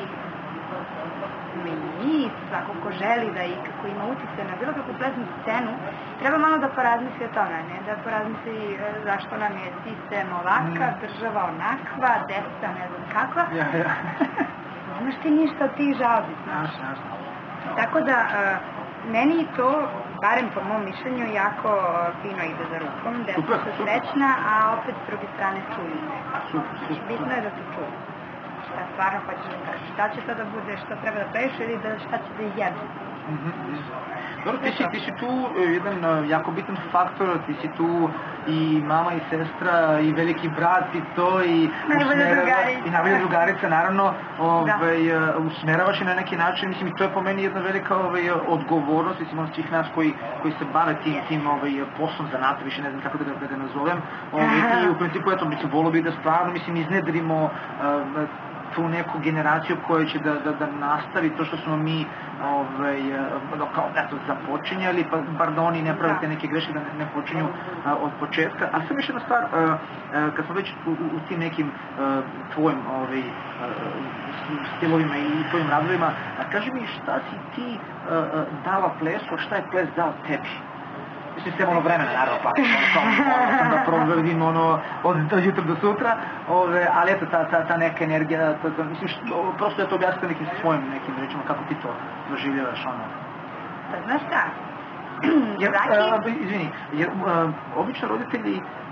mi, svako ko želi da i kako ima utjecaj na bilo kakvu plesnu scenu, treba malo da porazmisli o tome, ne? Da porazmisli e, zašto nam je sistem ovakav, država onakva, deca ne znam kakva. Ja, ja. Nemaš ti ništa od tih žalbi, znaš. Jasno, jasno. Tako da, e, meni to, barem po mom mišljenju, jako e, fino ide za rukom, deca Super, su super. srećna, a opet s druge strane čuju se. Super, Znači, super. bitno je da se čuju. Šta stvarno hoćeš da kažeš, šta će to da bude, što treba da praviš ili da šta će da jebe. Mhm, mhm. Dobro, ti si, ti si tu e, jedan e, jako bitan faktor, ti si tu i mama i sestra i veliki brat i to i Najbolja usmerava- drugarica. i najbolja drugarica naravno ovaj, e, usmeravaš je na neki način, mislim i to je po meni jedna velika ovaj, odgovornost, mislim od svih nas koji, koji se bave tim, tim ovaj, poslom zanata, više ne znam kako da ga, da ga nazovem, ovaj, i u principu eto, mislim, volio bih da stvarno mislim iznedrimo e, tu neku generaciju koja će da, da, da nastavi to što smo mi ovaj, kao eto, započinjali, pa bar da oni ne prave te neke greške, da ne, ne počinju a, od početka. Ali sam još jedna stvar, a, a, kad smo već u, u, u tim nekim a, tvojim ovaj, a, stilovima i tvojim radovima, a kaži mi šta si ti a, a, dala plesu, a šta je ples dao tebi? Mislim, sve ono vremena, naravno, pa ono sam da provedim ono od, od jutra do sutra, ove, ali eto, ta, ta, ta neka energija, ta, ta, mislim, što, prosto ja to objasnite nekim svojim nekim rečima, kako ti to doživljavaš, ono. Pa znaš šta? Jer, Zaki? a, izvini, jer a, obično roditelji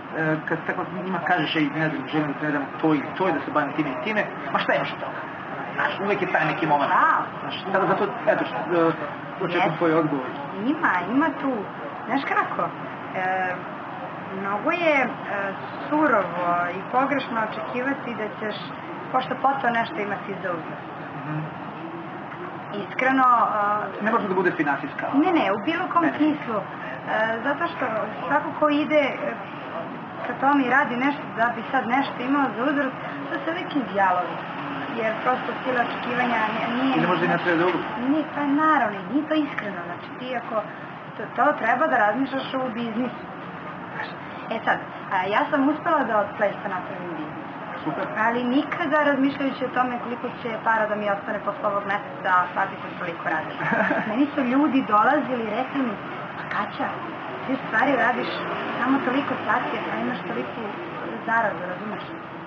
kad tako njima kažeš, ej, ne znam, želim da predam to ili to i da se bavim time i time, ma šta imaš od toga? Znaš, uvijek je taj neki moment. Znaš, tada zato, eto, očekujem tvoj odgovor. Ima, ima tu, znaš kako, e, mnogo je e, surovo i pogrešno očekivati da ćeš pošto poto nešto imati za uzrast. Mm-hmm. Iskreno... Uh, ne može da bude finansijska. Ne, ne, u bilo kom ne, smislu. Uh, zato što svako ko ide ka tome i radi nešto da bi sad nešto imao za uzrast, to se uvijek izjalovi. Jer prosto sila očekivanja nije... I ne može i na sve drugo. Nije, pa naravno, nije to iskreno. Znači ti ako to, to treba da razmišljaš u biznisu. E sad, a, ja sam uspela da od plesa napravim biznis. Super. Ali nikada razmišljajući o tome koliko će para da mi ostane posle ovog meseca, a sad sam toliko radila. Meni su ljudi dolazili i rekli mi, pa Kaća, ti u stvari radiš samo toliko sati, a imaš toliko zaradu, razumeš?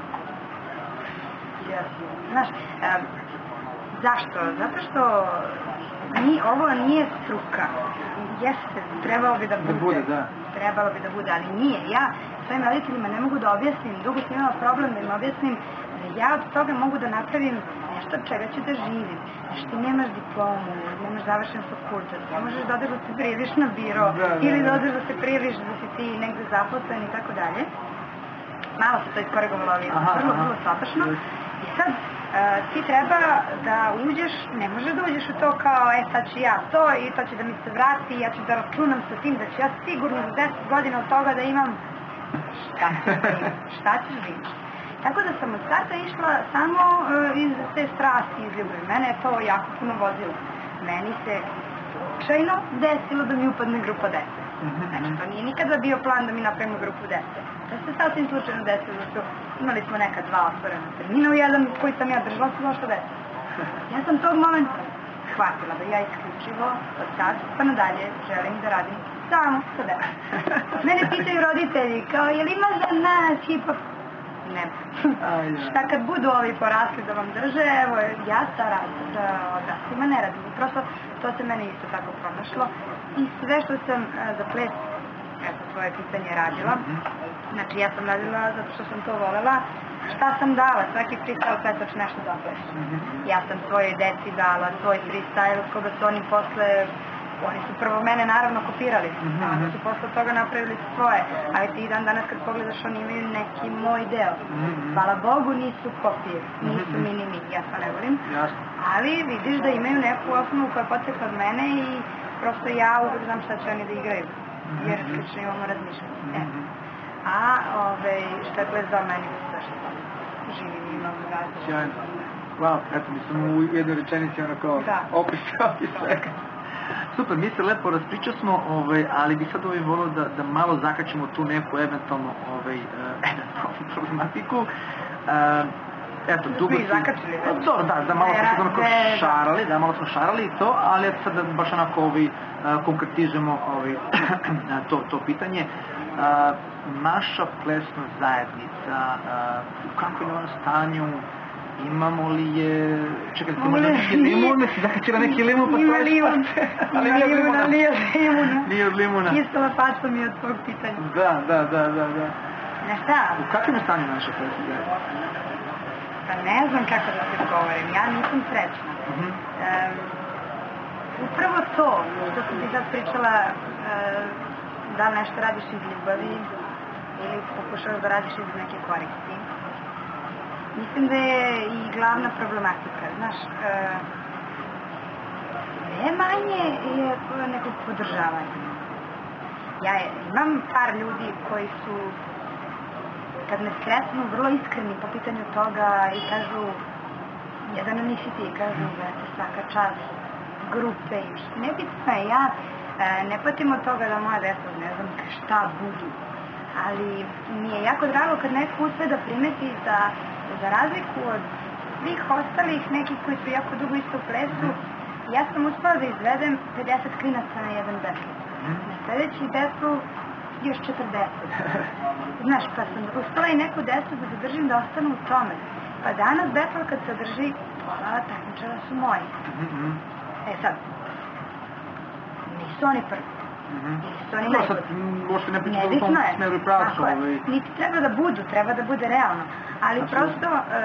Yes. Znaš, um, zašto? Zato što ni, ovo nije struka. Jeste, trebalo bi da bude. Da bude, da. Trebalo bi da bude, ali nije. Ja svojim roditeljima ne mogu da objasnim, dugo sam imala problem da im objasnim da ja od toga mogu da napravim nešto od čega ću da živim. Znači ti nemaš diplomu, nemaš završen fakultet, ne možeš da odeš da se prijaviš na biro da, da, ili da da. odeš da se prijaviš da si ti negde zaposlen i tako dalje. Malo se to iskorigovalo, ali je vrlo, vrlo svapašno. I sad, Uh, ti treba da uđeš, ne možeš da uđeš u to kao, e sad ću ja to i to će da mi se vrati, ja ću da računam sa tim da ću ja sigurno za deset godina od toga da imam šta ćeš da imaš, šta ćeš da imaš. Tako da sam od starta išla samo uh, iz te strasti, iz ljubavi. Mene je to jako puno vozilo. Meni se slučajno desilo da mi upadne grupa dece. Znači, to nije nikada bio plan da mi napravimo grupu dece. To se sasvim slučajno desilo, zato imali smo neka dva otvorena termina u jedan koji sam ja držala, su došlo dece. Ja sam tog momenta shvatila da ja isključivo od sad pa nadalje želim da radim samo sa decom. Mene pitaju roditelji, kao, je li ima za nas hip-hop? Ne. Šta kad budu ovi porasli da vam drže, evo, ja sa odraslima ne radim. Prosto, to se mene isto tako pronašlo. I sve što sam uh, za ples, eto, svoje pitanje radila, znači ja sam radila zato što sam to volela, šta sam dala, svaki freestyle pletač nešto da pleš. Ja sam svojoj deci dala svoj freestyle, koga su oni posle, oni su prvo mene naravno kopirali, a onda su posle toga napravili svoje, ali ti dan danas kad pogledaš oni imaju neki moj deo. Hvala Bogu nisu kopije, nisu mini mi, ja to ne volim, ali vidiš da imaju neku osnovu koja potekla od mene i prosto ja uvijek znam šta će oni da igraju, jer slično imamo razmišljanje. E. A ove, šta je ples dao meni sve što živim i imam različite. Sjajno. Wow, eto mi sam u jednoj rečenici onako opisao i svega. Super, mi se lepo raspričao smo, ovaj, ali bi sad ovaj volio da, da malo zakačemo tu neku eventualno, ovaj, eventualnu problematiku. Uh, Eto, da dugo smo i zakačili. Dobro, da, da malo smo se onako šarali, da, malo smo šarali i to, ali eto sad da baš onako ovaj, konkretizujemo ovaj, to, to pitanje. Uh, naša plesna zajednica, uh, u kakvom je ono stanju, imamo li je... Čekaj, ti možda neki limun, ne si zakačila neki limun pa ima limun, ali ima limuna, nije od limuna. Nije od limuna. Istova faca mi od tvojeg pitanja. Da, da, da, da, da. Ne šta? U kakvom je stanju naša plesna zajednica? Pa ne znam kako da se govorim, ja nisam srećna. Uh-huh. Um, upravo to, što sam ti sad pričala, uh, da li nešto radiš iz ljubavi ili pokušaš da radiš iz neke koristi. Mislim da je i glavna problematika, znaš, uh, ne manje je nekog podržavanja. Ja imam par ljudi koji su, kad me sretnu, vrlo iskreni po pitanju toga i kažu, jedan nisi ti, kažu, vrati, svaka čast, grupe i što. Nebitno je, ja e, ne patim od toga da moja deca ne znam šta budu, ali mi je jako drago kad neko uspe da primeti da, za razliku od svih ostalih nekih koji su jako dugo isto u plesu, ja sam uspela da izvedem pedeset klinaca na jedan battle. Na sledeći battle još četrdeset. Znaš, pa sam uspela i neku decu da zadržim da ostanu u tome. Pa danas battle kad se drži, pola takmičara su moji. E sad, nisu oni prvi. Su oni No, sad, najbolji. uopšte ne pričam u tom smeru i pravcu. Niti treba da budu, treba da bude realno. Ali prosto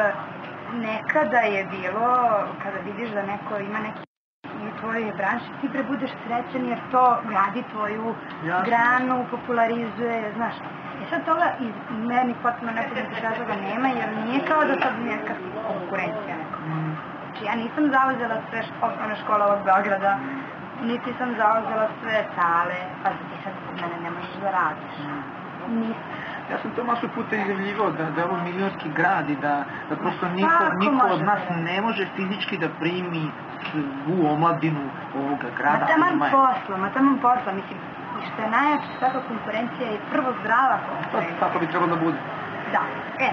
nekada je bilo, kada vidiš da neko ima neki u tvojoj branši, ti pre budeš srećan jer to gradi tvoju granu, popularizuje, znaš. I sad toga iz meni potpuno nepoznatih razloga nema, jer nije kao da sad neka konkurencija neka. Znači ja nisam zauzela sve osnovne škole ovog Beograda, niti sam zauzela sve sale, pa ti sad kod mene ne možeš da radiš. Nisam. Ja sam to masu puta izjavljivao da, da je ovo milionski grad i da, da prosto niko, niko od nas ne može fizički da primi svu omladinu ovoga grada. Ma taman posla, ma taman posla, mislim, što je najjače takva konkurencija je prvo zdrava konkurencija. Tako bi trebalo da bude. Da, e.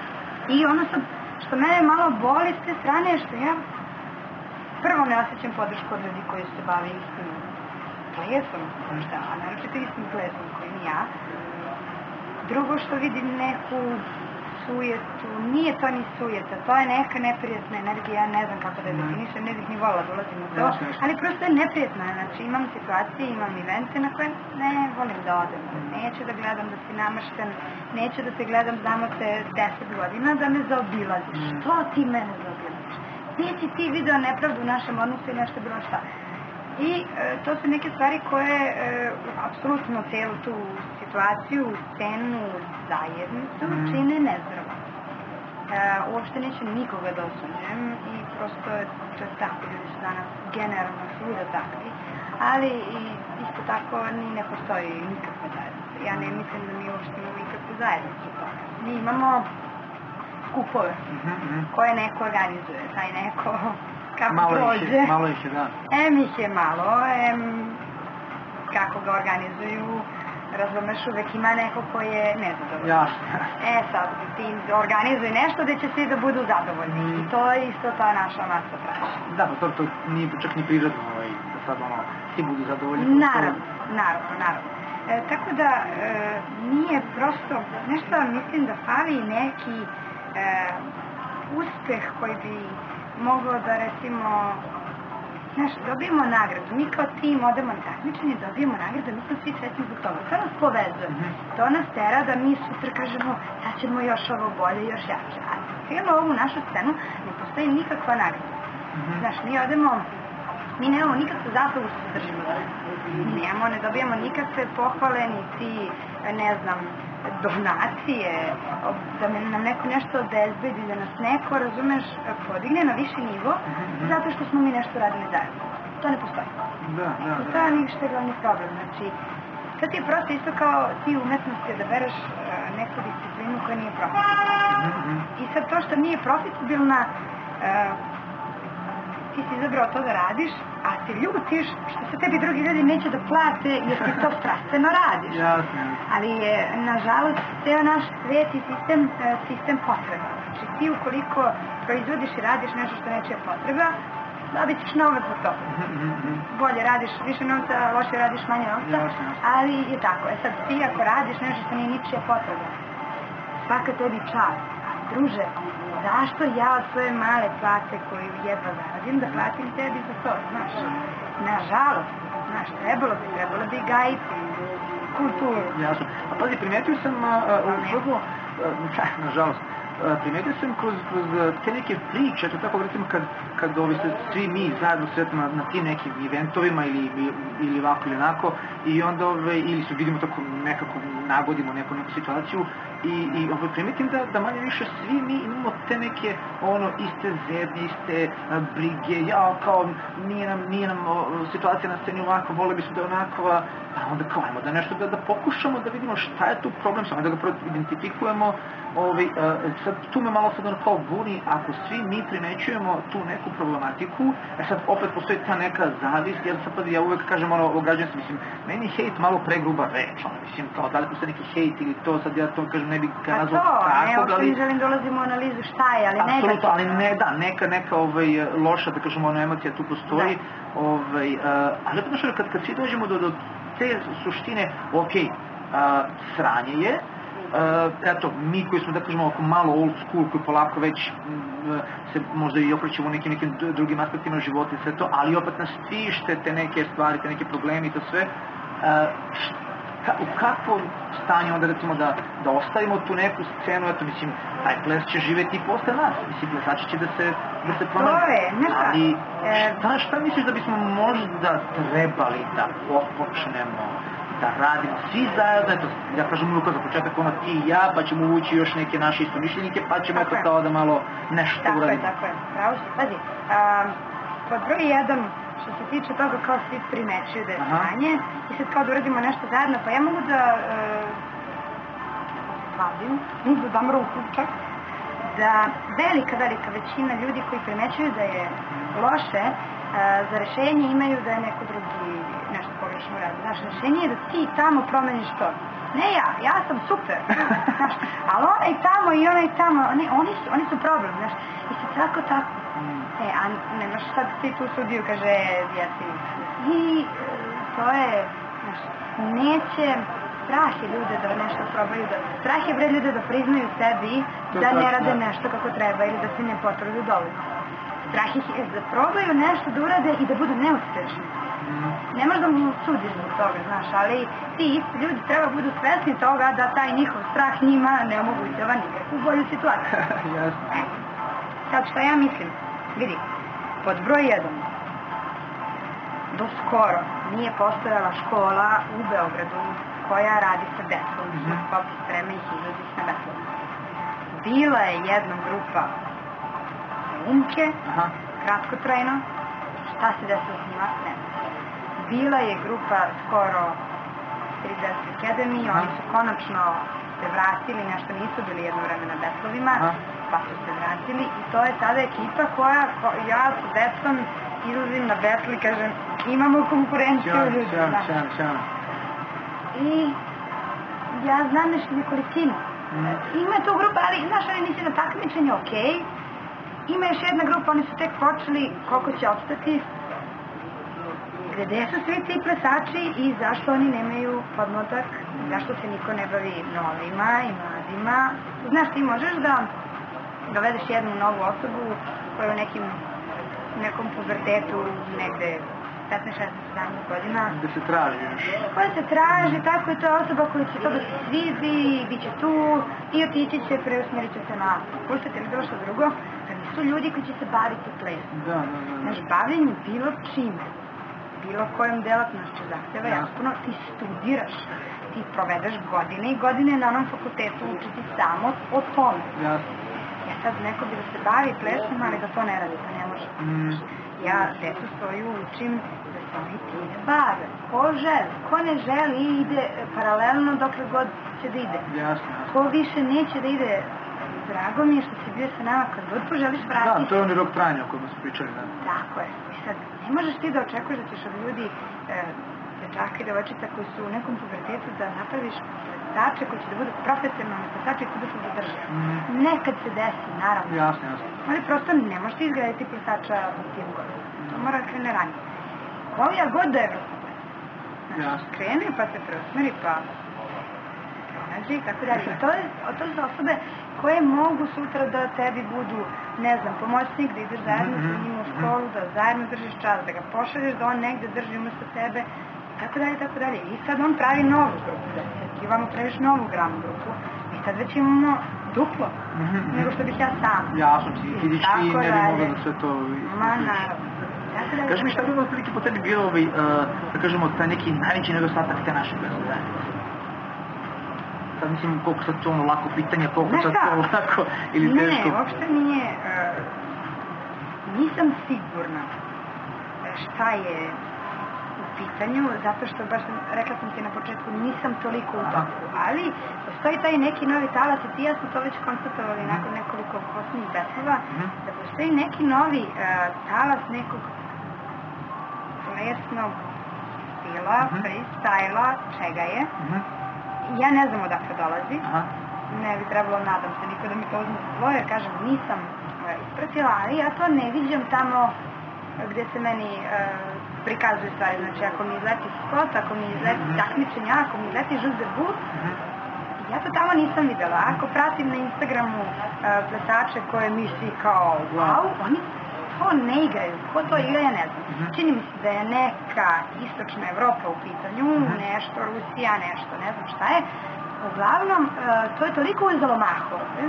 I ono sad, što mene malo boli s te strane je što ja prvo ne osjećam podršku od ljudi koji se bave istim plesom, šta, a naročito istim plesom koji ni ja. Drugo što vidim neku sujetu, nije to ni sujeta, to je neka neprijatna energija, ja ne znam kako da je definišem, ne bih ni volila da ulazim u to, ali prosto je neprijatna, znači imam situacije, imam evente na koje ne volim da odem, neću da gledam da si namršten, neću da te gledam, znamo te deset godina, da me zaobilaziš, što ti mene zaobilaziš, gdje si ti video nepravdu u našem odnosu i nešto bilo šta. I e, to su neke stvari koje e, apsolutno celu tu situaciju, scenu, zajednicu čine nezdravo. E, uopšte neću nikoga da osuđujem i prosto je to tako, ljudi su danas generalno svuda takvi, ali i isto tako ni ne postoji nikakva zajednica. Ja ne mislim da mi uopšte imamo nikakvu zajednicu toga. Mi imamo skupove koje neko organizuje, taj neko kako malo prođe. Ih je, malo ih je, da. Em ih je malo, em kako ga organizuju, razumeš, uvek ima neko koji je nezadovoljan. Jasno. E sad, ti organizuj nešto gde će svi da budu zadovoljni. Mm. I to je isto ta naša masa praća. Da, pa to, to nije čak ni prirodno, ovaj, da sad ono, svi budu zadovoljni. Naravno, naravno, naravno. E, tako da, e, nije prosto, nešto mislim da fali neki e, uspeh koji bi mogao da, recimo, znaš, dobijemo nagradu, mi kao tim odemo na takmičenje, dobijemo nagradu, mi smo svi sretni zbog toga. To nas povezuje. To nas tera da mi sutra kažemo, sad ćemo još ovo bolje, još jače. A cijelo ovu našu scenu ne postoji nikakva nagrada. Znaš, mi odemo, mi nemamo nikakvu zaslugu što se držimo za nas. Nemamo, ne dobijamo nikakve pohvale, niti, ne znam, donacije, da nam neko nešto obezbedi, da nas neko, razumeš, podigne na viši nivo, zato što smo mi nešto radili zajedno. To ne postoji. Da, da, da. I to je ništa glavni problem. Znači, sad ti je prosto isto kao ti umetnosti da bereš uh, neku disciplinu koja nije profitabilna. I sad to što nije profitabilna, uh, ti si izabrao to da radiš, a se ljutiš što se tebi drugi ljudi neće da plate jer ti to strastveno radiš. Jasno. Ali je, nažalost, ceo naš svet i sistem, sistem potreba. Znači ti ukoliko proizvodiš i radiš nešto što nečija potreba, dobit ćeš novac za to. Bolje radiš više novca, loše radiš manje novca, ali je tako. E sad ti ako radiš nešto što nije ničija potreba, svaka tebi čast. Druže, zašto ja od svoje male plate koju jedva zaradim da platim tebi za to, znaš? Nažalost, znaš, trebalo bi, trebalo bi gajiti kulturu. Jasno. A pazi, primetio sam, upravo, nažalost, primetio sam kroz, kroz te neke priče, to tako recimo kad, kad ovi se svi mi zajedno sretno na, na tim nekim eventovima ili, ili ovako ili onako i onda ove, ili se vidimo tako nekako nagodimo neku, neku situaciju i, i ove, primetim da, da manje više svi mi imamo te neke ono iste zebnje, iste a, brige, ja kao nije nam, nije nam o, situacija na sceni ovako, vole bismo da je onakova, a onda kao ajmo da nešto da, da pokušamo da vidimo šta je tu problem, samo da ga prvo identifikujemo. Ovaj, sad, tu me malo sad ono kao buni, ako svi mi primećujemo tu neku problematiku, e sad opet postoji ta neka zavist, jer sad pa ja uvek kažem ono, ograđujem se, mislim, meni hejt malo pregruba reč, ono, mislim, kao da li postoji neki hejt ili to, sad ja to kažem ne bih ga nazvao tako, ali... A to, ne, uopšte ne želim da ulazim u analizu šta je, ali negativno. Apsolutno, ali ne, da, neka, neka ovaj, loša, da kažemo, ono, emocija tu postoji, da. Ovaj, uh, ali opet znaš, kad, kad svi dođemo do, do te suštine, ok, uh, sranje je, Uh, eto, mi koji smo, da kažemo, malo old school, koji polako već uh, se možda i okrećemo u nekim, nekim drugim aspektima života i sve to, ali opet nas tište te neke stvari, te neke problemi i to sve, Ka, u kakvom stanju onda recimo da, da ostavimo tu neku scenu, eto mislim, taj ples će živjeti i posle nas, mislim, plesači će da se, da se promeni. To je, ne šta. Ali E... šta, šta misliš da bismo možda trebali da počnemo da radimo svi zajedno, eto, ja kažem uvijek za početak ono ti i ja, pa ćemo uvući još neke naše istomišljenike, pa ćemo eto kao da malo nešto tako uradimo. Tako je, tako je, pravo si, pazi, a, pod broj jedan, što se tiče toga kao svi primećuju da je stanje i sad kao da uradimo nešto zajedno, pa ja mogu da e, kladim, da dam ruku čak, da velika, velika većina ljudi koji primećuju da je loše, e, za rešenje imaju da je neko drugi nešto pogrešno radi. Znaš, rešenje je da ti tamo promeniš to. Ne ja, ja sam super, znaš, ali onaj tamo i onaj tamo, oni, oni, su, oni su problem, znaš, i sad tako, tako. E, a nemaš sad ti tu sudiju, kaže, ja si... I to je, znaš, neće, strah je ljude da nešto probaju, da, strah je bre ljude da priznaju sebi da ne rade nešto kako treba ili da se ne potrude dovoljno. Strah ih je da probaju nešto da urade i da budu neuspešni. Ne možda mu sudiš zbog toga, znaš, ali ti isti ljudi treba budu svesni toga da taj njihov strah njima ne omogućava nikakvu bolju situaciju. Sad šta ja mislim? Vidi, pod broj jedan, do skoro nije postojala škola u Beogradu koja radi sa decom, mm-hmm. pop spreme ih izlazi na betlom. Bila je jedna grupa umke, aha, kratkotrajno, šta se desilo s njima? Ne. Bila je grupa skoro tri deset Academy, oni su konačno se vratili, nešto nisu bili jedno vreme na betlovima, aha, pa su se vratili i to je tada ekipa koja, ko, ja sa decom izlazim na betli, kažem, imamo konkurenciju u ljudi. Sjajno, sjajno. I ja znam nešto nekolicinu. Mm. Ima tu grupa, ali znaš, oni nisi na takmičenju, okej. Okay. Ima još jedna grupa, oni su tek počeli, koliko će opstati. Gde su svi ti plesači i zašto oni nemaju podmotak, zašto se niko ne bavi novima i mladima. Znaš, ti možeš da dovedeš jednu novu osobu koja je u nekim, nekom pubertetu negde petnaest, šesnaest, sedamnaest godina. Da se traži još. Koja se traži, tako je to osoba koja će to da se svizi, bit će tu i otići će, preusmjerit će se na pulset ili bilo što drugo. Da nisu ljudi koji će se baviti plesom. Da, da, da. Znaš, bavljenje bilo čime, bilo kojom delatnošću zahtjeva, jasno, ti studiraš, ti provedeš godine i godine na onom fakultetu učiti samo o tome. Jasno. Ja sad neko bi da se bavi plesom, ali da to ne radi, to ne može. Mm. Ja decu svoju učim da se oni time bave. Ko želi, ko ne želi ide paralelno dokle god će da ide. Jasno. Ko više neće da ide, drago mi je što si bio sa nama, kad god poželiš vratiti. Da, to je onaj rok trajanja o kojem smo pričali. Da. Tako je. I sad, ne možeš ti da očekuješ da ćeš od ljudi, e, dečaka i devojčica koji su u nekom pubertetu da napraviš plesače koji će da budu profesionalni plesači koji će da drže. Mm. Nekad se desi, naravno. Jasno, jasno. Ali prosto ne možeš ti izgledati plesača u tim godinu. To mora da krene ranije. Koja god da je vrsta plesa. Znači, krene pa se preusmeri pa pronađe i tako dalje. To, je, to su osobe koje mogu sutra da tebi budu, ne znam, pomoćnik, da ideš zajedno mm-hmm. sa njim u školu, da zajedno držiš čas, da ga pošalješ, da on negde drži umesto tebe, tako dalje, tako dalje. I sad on pravi novu grupu, da ti vamo praviš novu granu grupu i sad već imamo duplo, mm-hmm. nego što bih ja sam. Jasno, fizički ne bi mogla da sve to... Ma, naravno. Kaži mi, šta bi bilo prilike po tebi bio, ovaj, uh, da kažemo, taj neki najveći nedostatak te naše plesne zajednice? Sad mislim, koliko sad to ono lako pitanje, koliko sad to lako ili teško? Ne, uopšte nije, uh, nisam sigurna šta je u pitanju, zato što, baš sam, rekla sam ti na početku, nisam toliko u toku, ali postoji taj neki novi talas i ti ja smo to već konstatovali mm. nakon nekoliko posljednjih betlova, mm. da postoji neki novi uh, talas nekog plesnog stila, mm. freestyla, čega je. Mm. Ja ne znam odakle dolazi, aha. Ne bi trebalo, nadam se, niko da mi to uzme zlo, jer kažem, nisam uh, ispratila, ali ja to ne viđam tamo gdje se meni uh, prikazuju stvari. Znači, ako mi izleti spot, ako mi izleti mm-hmm. takmičenja, ako mi izleti Jus de Bout, mm-hmm. ja to tamo nisam vidjela. Ako pratim na Instagramu uh, plesače koje misli kao wow, oni to to ne igraju, ko to igra, ja ne znam. Čini mi se da je neka istočna Evropa u pitanju, nešto Rusija, nešto, ne znam šta je. Uglavnom, to je toliko uzelo maha ovde.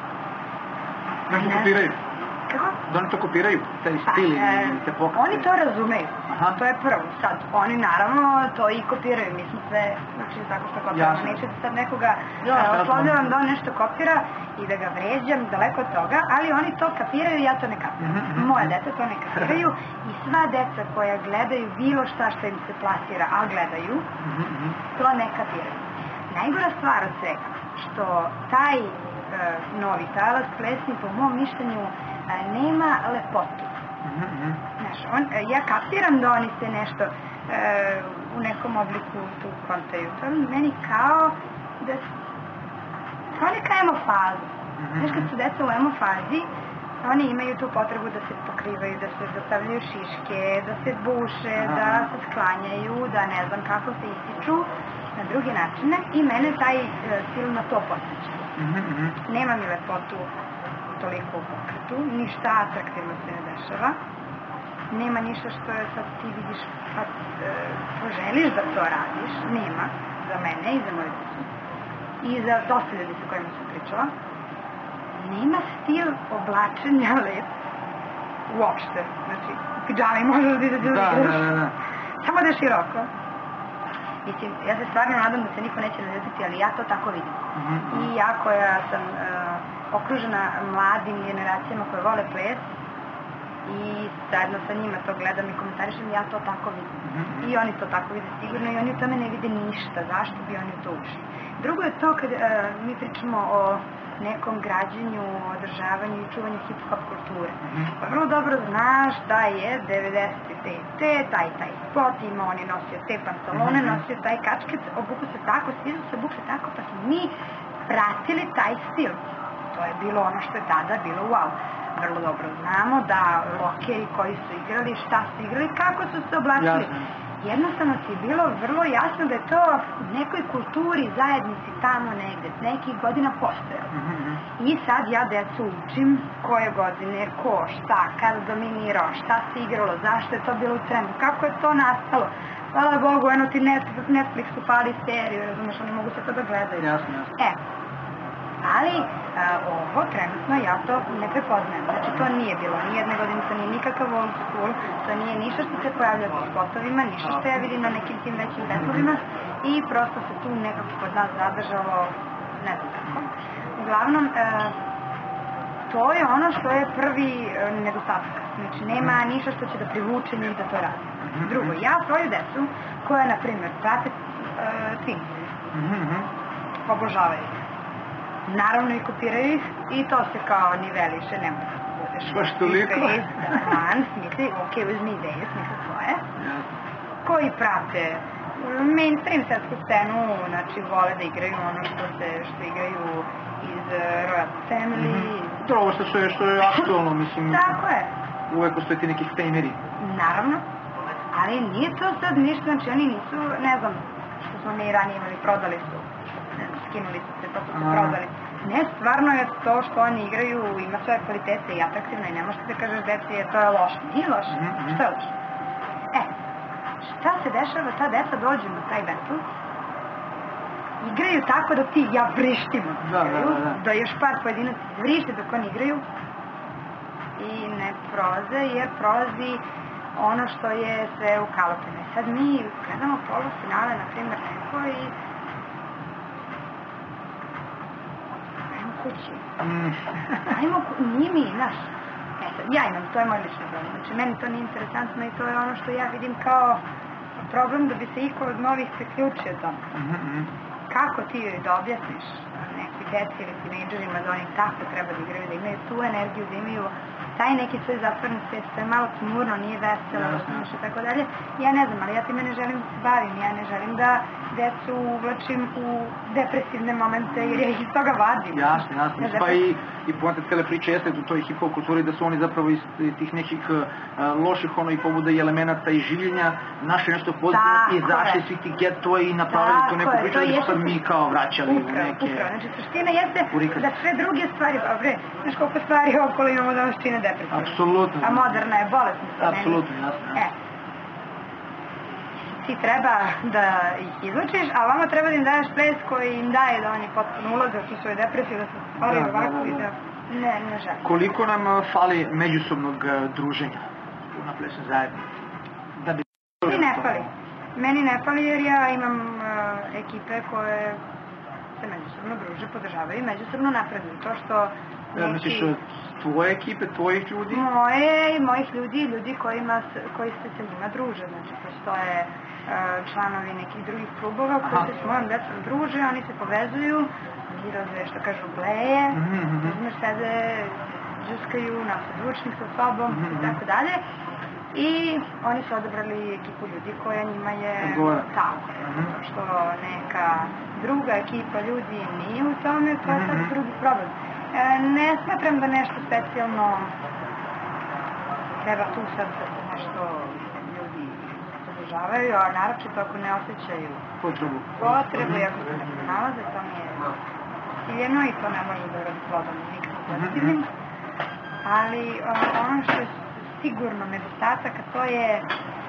Nešto kopiraju? Kako? Da oni to kopiraju, taj stil i te pokaze? Oni to razumeju, to je prvo. Sad, oni naravno to i kopiraju, mi smo sve učili tako što kopiramo. Neću da sad nekoga oslovljavam da on nešto kopira i da ga vređam, daleko od toga, ali oni to kapiraju i ja to ne kapiram. Moja deca to ne kapiraju i sva deca koja gledaju bilo šta što im se plasira, a gledaju, to ne kapiraju. Najgora stvar od svega, što taj novi talas plesni, po mom mišljenju, nema lepotu. Znaš, on, ja kapiram da oni se nešto e, u nekom obliku tu kontaju. To je meni kao da kao neka emo faza. Znaš, kad su deca u emo fazi, oni imaju tu potrebu da se pokrivaju, da se dostavljaju šiške, da se buše, da se sklanjaju, da ne znam kako se ističu na drugi načine i mene taj e, stil na to podsjeća. Nema mi lepotu toliko u pokretu, ništa atraktivno se ne dešava, nema ništa što je sad ti vidiš kad e, poželiš da to radiš, nema, za mene i za moju decu i za dosta ljudi sa kojima sam pričala, nema stil oblačenja lep uopšte, znači pidžami možeš da izađe da igraš, samo da je široko. Mislim, ja se stvarno nadam da se niko neće naljutiti, ali ja to tako vidim. I ja koja sam uh, okružena mladim generacijama koje vole ples i zajedno sa njima to gledam i komentarišem, ja to tako vidim. I oni to tako vide sigurno i oni u tome ne vide ništa. Zašto bi oni u to ušli? Drugo je to kad uh, mi pričamo o nekom građenju, održavanju i čuvanju hip-hop kulture. Pa vrlo dobro znaš da je devedeset te, taj, taj spot, ima on je nosio te pantalone, nosio taj kačket, obuku se tako, svi su se obukli tako, pa smo mi pratili taj stil. To je bilo ono što je tada bilo wow. Vrlo dobro znamo da lokeri koji su igrali, šta su igrali, kako su se oblačili. Jednostavno ti je bilo vrlo jasno da je to u nekoj kulturi, zajednici tamo negde, nekih godina postojalo. I sad ja decu učim koje godine, ko, šta, kada dominirao, šta se igralo, zašto je to bilo u trendu, kako je to nastalo. Hvala Bogu, eno ti Netflix upali seriju, razumeš, oni mogu se to da gledaju. Jasno, jasno. E, ali a, ovo trenutno ja to ne prepoznajem. Znači to nije bilo nijedne godine, to nije nikakav old school, to nije ništa što se pojavlja po spotovima, ništa što ja vidim na nekim tim većim betlovima i prosto se tu nekako kod nas zadržalo, ne znam kako. Uglavnom, e, to je ono što je prvi e, nedostatak. Znači nema ništa što će da privuče njih da to radi. Drugo, ja svoju decu koja, na primjer, prate e, Twins, obožavaju. Naravno i kopiraju ih i to se kao niveliše, ne može da budeš. Baš toliko? Man, smisli, ok, uzmi ideje, smisli svoje. Koji prate mainstream svetsku scenu, znači vole da igraju ono što se, što igraju iz Royal Family. To ovo što je, što je aktualno, mislim. Tako je. Uvek postoje ti neki fameri. Naravno, ali nije to sad ništa, znači oni nisu, ne znam, što smo mi ranije imali, prodali su. Skinuli su se, pa su se prodali. Ne, stvarno je to što oni igraju, ima svoje kvalitete i atraktivno i ne možete da kažeš deci je to je loše. Nije loše, što je loše? E, šta se dešava, ta deca dođu na taj battle, igraju tako da ti ja vrištim od da, da, da, da. da još par pojedinaca vrište dok oni igraju i ne prolaze jer prolazi ono što je sve ukalopljeno. Sad mi gledamo polufinale, na primjer, neko i kući. Mm. Ajmo, nije mi, znaš, eto, ja imam, to je moj lični problem. Znači, meni to nije interesantno i to je ono što ja vidim kao problem da bi se iko od novih priključio tome. Mm-hmm. Kako ti da objasniš neki deci ili tinejdžerima da oni tako treba da igraju, da imaju tu energiju, da imaju taj neki svoj zatvorni svijet, to je malo tmurno, nije veselo, i tako dalje. Ja ne znam, ali ja time ne želim da se bavim, ja ne želim da decu uvlačim u depresivne momente jer ja ih iz toga vadim. Jasno, jasno. Mislim, pa i, i poanta cijele priče jeste u toj hip-hop kulturi da su oni zapravo iz tih nekih uh, loših ono i pobuda i elemenata i življenja našli nešto pozitivno, izašli svih tih getova i napravili to neku priču da bi sad mi kao vraćali upravo, u neke... Upravo, znači suština jeste urikast. Da sve druge stvari, pa bre, znaš koliko stvari okolo imamo da nas čine depresivno. Apsolutno. A moderna je bolesna. Apsolutno, jasno. E, ti treba da ih izlučiš, a vama treba da im daješ ples koji im daje da oni potpuno ulaze u svoju depresiju, da se stvaraju ovako i da ne, ne žele. Koliko nam fali međusobnog druženja na plesnoj zajednici? Da bi... Meni ne fali. Meni ne fali jer ja imam uh, ekipe koje se međusobno druže, podržavaju i međusobno napreduju. To što neki... Ja, misliš tvoje ekipe, tvojih ljudi? Moje i mojih ljudi, ljudi kojima, koji se sa njima druže. Znači, postoje članovi nekih drugih klubova koji se s mojom decom druže, oni se povezuju, izraze što kažu bleje, uzmeš sede, džuskaju, nose zvučnik sa sobom i tako dalje. I oni su odabrali ekipu ljudi koja njima je tako, što neka druga ekipa ljudi nije u tome, to je sad drugi problem. Ne smatram da nešto specijalno treba tu sad da se nešto ljudi podržavaju, a naročito ako ne osjećaju potrebu, potrebu i ako se ne pronalaze, to mi je ciljeno i to ne može da radi plodom nikako pozitivnim. Ali ono što je sigurno nedostatak, a to je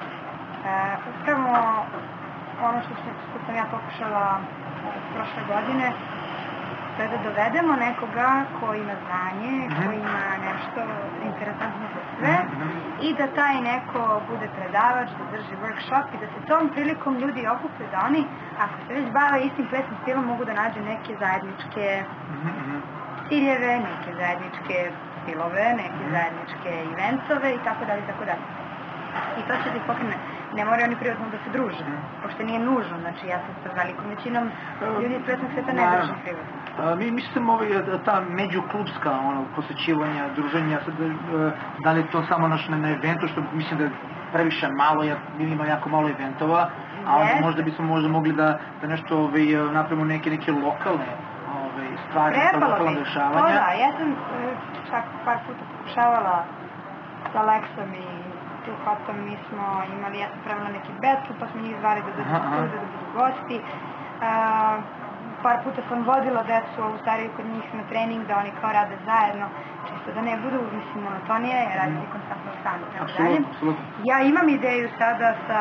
upravo ono što sam ja pokušala prošle godine, to je da dovedemo nekoga ko ima znanje, ko ima nešto interesantno za sve i da taj neko bude predavač, da drži workshop i da se tom prilikom ljudi okupe da oni, ako se već bave istim plesnim stilom, mogu da nađu neke zajedničke ciljeve, neke zajedničke stilove, neke zajedničke eventove i tako dalje, tako dalje. I to će da ih pokrene. Ne moraju oni privatno da se druže, pošto nije nužno, znači ja sam sa velikom većinom ljudi iz plesnog sveta ne družim privatno. Mi mislim ovaj, ta međuklubska ono, posjećivanja, druženja, sad, da li je to samo naš na eventu, što mislim da je previše malo, jer ima jako malo eventova, a onda možda bismo možda mogli da, da nešto ovaj, napravimo neke, neke lokalne ovaj, stvari, lokalne dešavanja. To da, ja sam čak par puta pokušavala sa Aleksom i tu potom mi smo imali, ja sam pravila neki battle, pa smo njih zvali da dođu tu, da budu gosti. Uh, par puta sam vodila decu ovu stariju kod njih na trening, da oni kao rade zajedno, čisto da ne budu, mislim, monotonije, raditi konstantno sami. Apsolutno, apsolutno. Ja imam ideju sada sa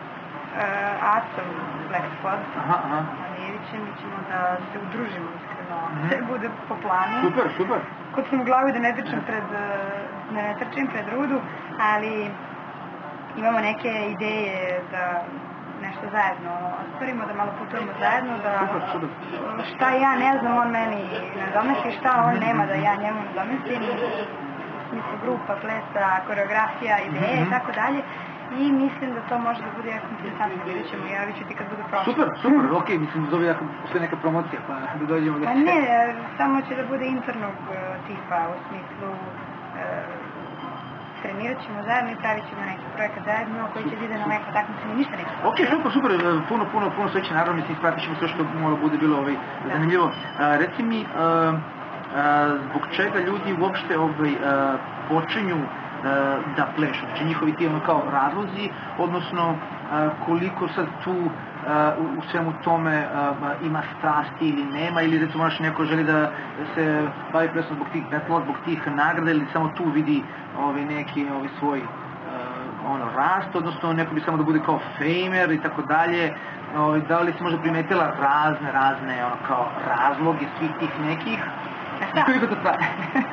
uh, Acom Black Squad, Alijevićem, mi ćemo da se udružimo, iskreno, sve bude po planu. Super, super. Kod sam u glavi da ne trčim pred, da ne trčim pred rudu, ali imamo neke ideje da nešto zajedno ostvarimo, da malo putujemo zajedno, da šta ja ne znam, on meni nadomesti, šta on nema da ja njemu nadomestim, u smislu grupa, plesa, koreografija, ideje i tako dalje. I mislim da to može da bude jako interesantno, vidjet ćemo, javit ću ti kad budu prošli. Super, super, okej, mislim da zove jako, postoje neka promocija, pa da dođemo da se... Pa ne, samo će da bude internog tipa, u smislu, trenirat ćemo zajedno i pravit ćemo neki projekat zajedno koji će ide na neko takmičenje, ništa neće. Okej, super, super, puno, puno, puno sreće, naravno, mislim, ispratit ćemo sve što mora bude bilo ovaj, zanimljivo. Reci mi, zbog čega ljudi uopšte ovaj, počinju da plešu, znači njihovi ti ono kao razlozi, odnosno koliko sad tu u svemu tome ima strasti ili nema, ili recimo naš neko želi da se bavi plesom zbog tih battlova, zbog tih nagrada, ili samo tu vidi ovaj neki ovaj svoj ono rast, odnosno neko bi samo da bude kao famer i tako dalje. Da li si možda primetila razne, razne ono kao razloge svih tih nekih? Šta? Koliko to traje?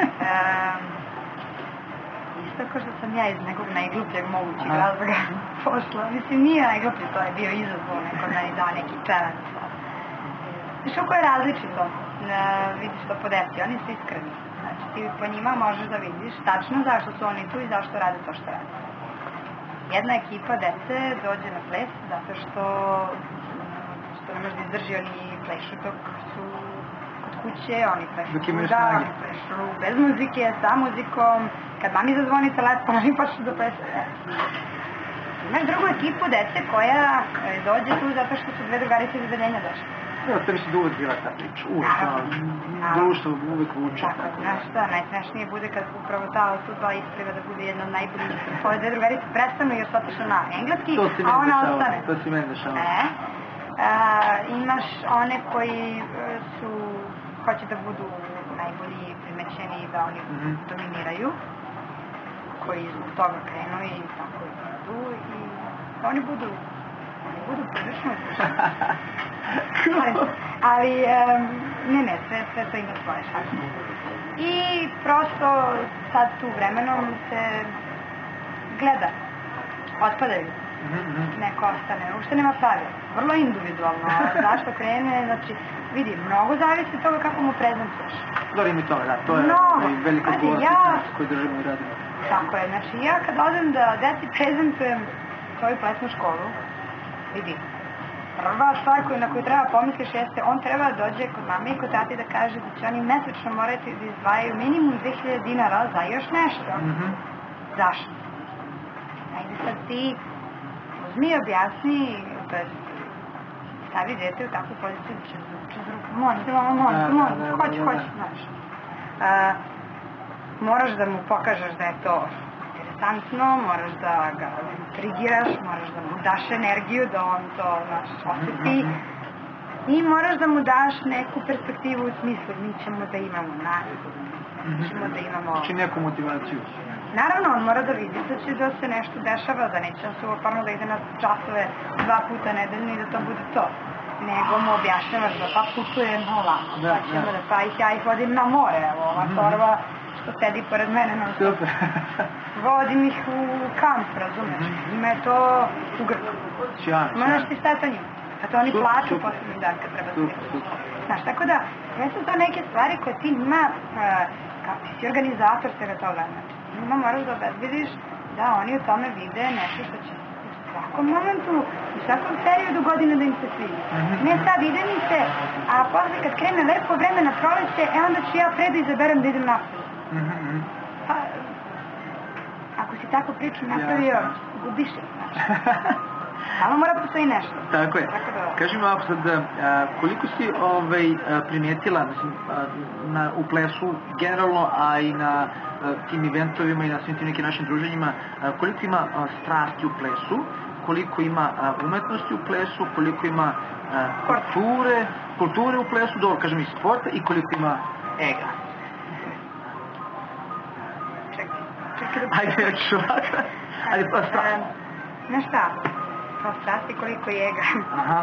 Isto kao što sam ja iz nekog najglupljeg mogućeg razloga pošla. Mislim, nije najgluplji, to je bio izazov, neko meni dao neki challenge. Znaš, kako je različito, vidiš to po deci, oni su iskreni. Znači, ti po njima možeš da vidiš tačno zašto su oni tu i zašto rade to što rade. Jedna ekipa dece dođe na ples zato što, što ne može da izdrži, oni plešu dok su kuće, oni plešu da, oni plešu bez muzike, sa muzikom, kad mami zazvoni telefon, oni počnu da plešu. Imaš drugu ekipu dece koja dođe tu zato što su dve drugarice iz odeljenja došle. Ja, tebi se uvek bila ta priča, uvek, društvo uvek vuče. Tako, znaš šta, najsmešnije bude kad upravo ta osoba ispliva da bude jedna od najboljih. Ove dve drugarice prestanu jer su otišle na engleski, a ona ostane. To si meni dešava. E, imaš one koji su, hoće da budu najbolji, primećeni, da oni dominiraju, koji zbog toga krenu i tako i budu, i da oni budu, oni budu prilično ali, ali ne, ne, sve, sve to ima svoje šakne. I prosto sad tu vremenom se gleda, otpadaju, neko ostane, uopšte nema pravila, vrlo individualno, zašto krene, znači, vidi, mnogo zavisi od toga kako mu prezentuješ. Dobro ima i toga, da, to je velika odgovornost koju držimo i radimo. Tako je, znači ja kad odem da deci prezentujem svoju plesnu školu, vidi, prva stvar na koju treba pomisliš jeste, on treba da dođe kod mame i kod tati da kaže da će oni mesečno morati da izdvajaju minimum dve hiljade dinara za još nešto. Zašto? Ajde sad ti uzmi i objasni, to je stavi dete u takvu poziciju da će zvuče za ruku, molim te, mama, molim te, molim te, hoće, hoće, znaš. Moraš da mu pokažeš da je to interesantno, moraš da ga trigiraš, moraš da mu daš energiju, da on to, znaš, osjeti i moraš da mu daš neku perspektivu u smislu, mi ćemo da imamo nagradu, mi ćemo da imamo... Znači neku motivaciju. Naravno, on mora da vidi da će da se nešto dešava, da neće on suvoparno da ide na časove dva puta nedeljno i da to bude to. Nego mu objašnjavaš da pa putujem ovako, pa ćemo da pa ih ja ih vodim na more, evo, ova torba što sedi pored mene na Super. Vodim ih u kamp, razumeš? Ima je to u Grku. Sjajno. Moraš ti stati sa njim. A to oni plaću poslednji dan kad treba se. Znaš, tako da, sve su to neke stvari koje ti njima, kao ti si organizator svega toga, znači, njima moraš da obezbediš da oni u tome vide nešto što će u svakom momentu, u svakom periodu godine da im se svidi. Ne sad ide mi se, a posle kad krene lepo vreme na proleće, e onda ću ja pre da izaberem da idem napred. Pa, ako si tako priču napravio, gubiš je, znači. Samo mora postoji nešto. Tako je. Kaži mi ovako sad, koliko si primijetila u plesu generalno, a i na tim eventovima i na svim tim nekim našim druženjima, koliko ima strasti u plesu, koliko ima umetnosti u plesu, koliko ima kulture, kulture u plesu, dobro, kažem i sporta, i koliko ima ega. Čekaj, čekaj da... Ajde, reći ovako. Ajde, pa strasti. Znaš šta? Kao strasti koliko je ega. Aha.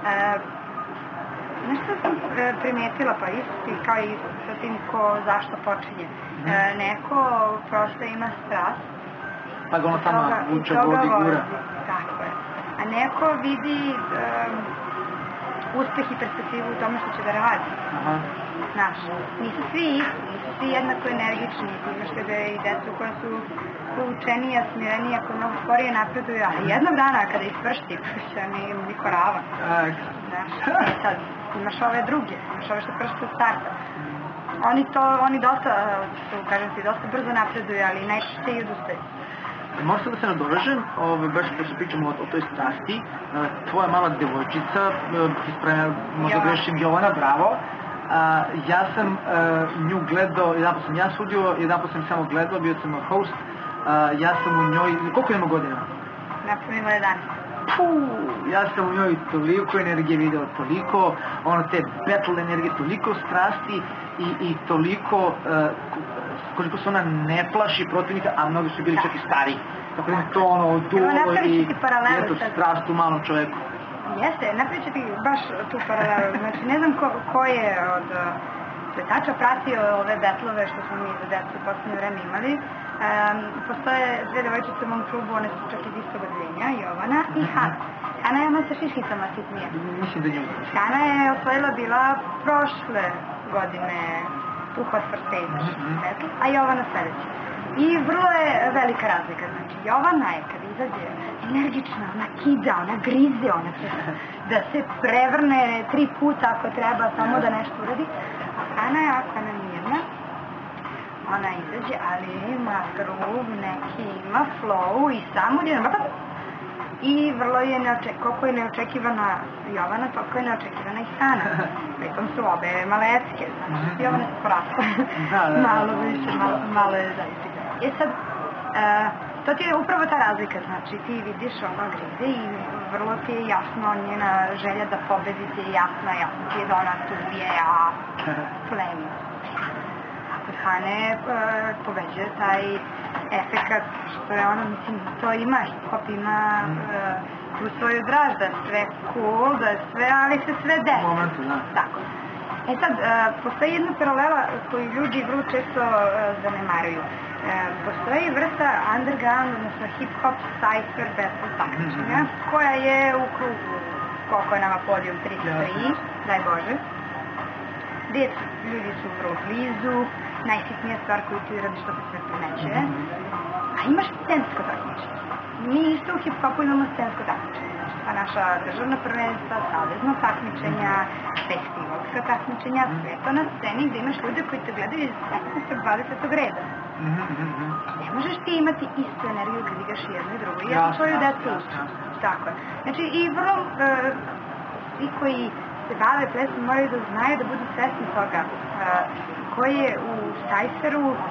Znaš što sam primijetila, pa isti kao i sa tim ko zašto počinje. Neko prosto ima strast. Pa ga ono tamo vuče, vodi, gura. Tako je. A neko vidi uspeh i perspektivu u tome što će da radi. Aha. Znaš, nisu svi isti, nisu svi jednako energični. Imaš tebe i decu koja su učenija, smirenija, koja mnogo sporije napreduju, a jednog dana kada ispršti, pršće, nije niko ravan. Znaš, sad imaš ove druge, imaš ove što pršte od starta. Oni to, oni dosta, su, kažem ti, dosta brzo napreduju, ali najčešće i odustaju. Možda da se nadovežem, baš da se pričamo o toj strasti, tvoja mala devojčica, ispravljena, možda grešim, Jovana, bravo. Ja sam nju gledao, jedan put sam ja sudio, jedan put sam samo gledao, bio sam host, ja sam u njoj, koliko ima godina? Napunila jedanaest. Puuu, ja sam u njoj toliko energije video, toliko, ono te battle energije, toliko strasti i toliko, koliko se ona ne plaši protivnika, a mnogi su bili čak i stariji. Tako da je to ono odulo i eto strast u malom čoveku. Jeste, napravit ću ti baš tu paralelu. Znači, ne znam ko je od pletača pratio ove betlove što smo mi za decu u poslednje vreme imali. Postoje dve devojčice u mom klubu, one su čak iz istog odeljenja, Jovana i Hana. Hana je ona sa šišnicama sitnije. Mislim da nju. Hana je osvojila bila prošle godine tu Hot for Stage betl, a Jovana sledeće. I vrlo je velika razlika. Znači, Jovana je kad izađe energična, ona kida, ona grize, ona će da se prevrne tri puta ako treba, samo da nešto uradi. A Hana je ako ona mirna, ona izađe, ali ima groove, neki ima flow i samo jedan i vrlo je neočekivana, koliko je neočekivana Jovana, toliko je neočekivana i Sana. Pritom su obe maletke, znači Jovana se porasla. Malo više, malo, malo je zaista. E sad, uh, to ti je upravo ta razlika, znači ti vidiš ona grize i vrlo ti je jasno njena želja da pobedi ti je jasna, jasno ti je da ona tu je, a plemi. Kod Hane uh, pobeđuje taj efekat što je ona, mislim, to ima, hip-hop ima uh, tu svoju draž, da je sve cool, da je sve, ali se sve desi. Momentu, da. Tako. E sad, uh, postoji jedna paralela koju ljudi vrlo često uh, zanemaruju. Uh, postoji vrsta underground, odnosno hip-hop, cypher, battle takmičenja, mm -hmm. koja je u krugu, koliko je nama podijum, tristo tri, daj Bože, gdje ljudi su vrlo blizu, najsitnija stvar koju ti radi što se sve primećuje, a imaš scensko takmičenje. Mi isto u hip-hopu imamo scensko takmičenje, znači pa naša državna prvenstva, savezno takmičenja, festivalska takmičenja, sve to na sceni gdje imaš ljude koji te gledaju iz petnaestog dvadesetog reda. Ne možeš ti imati istu energiju kad igraš jedno i drugo, i ja svoju decu uči. Tako je. Znači i vrlo, uh, svi koji se bave plesom moraju da znaju da budu svesni toga uh, koji je u sajferu uh,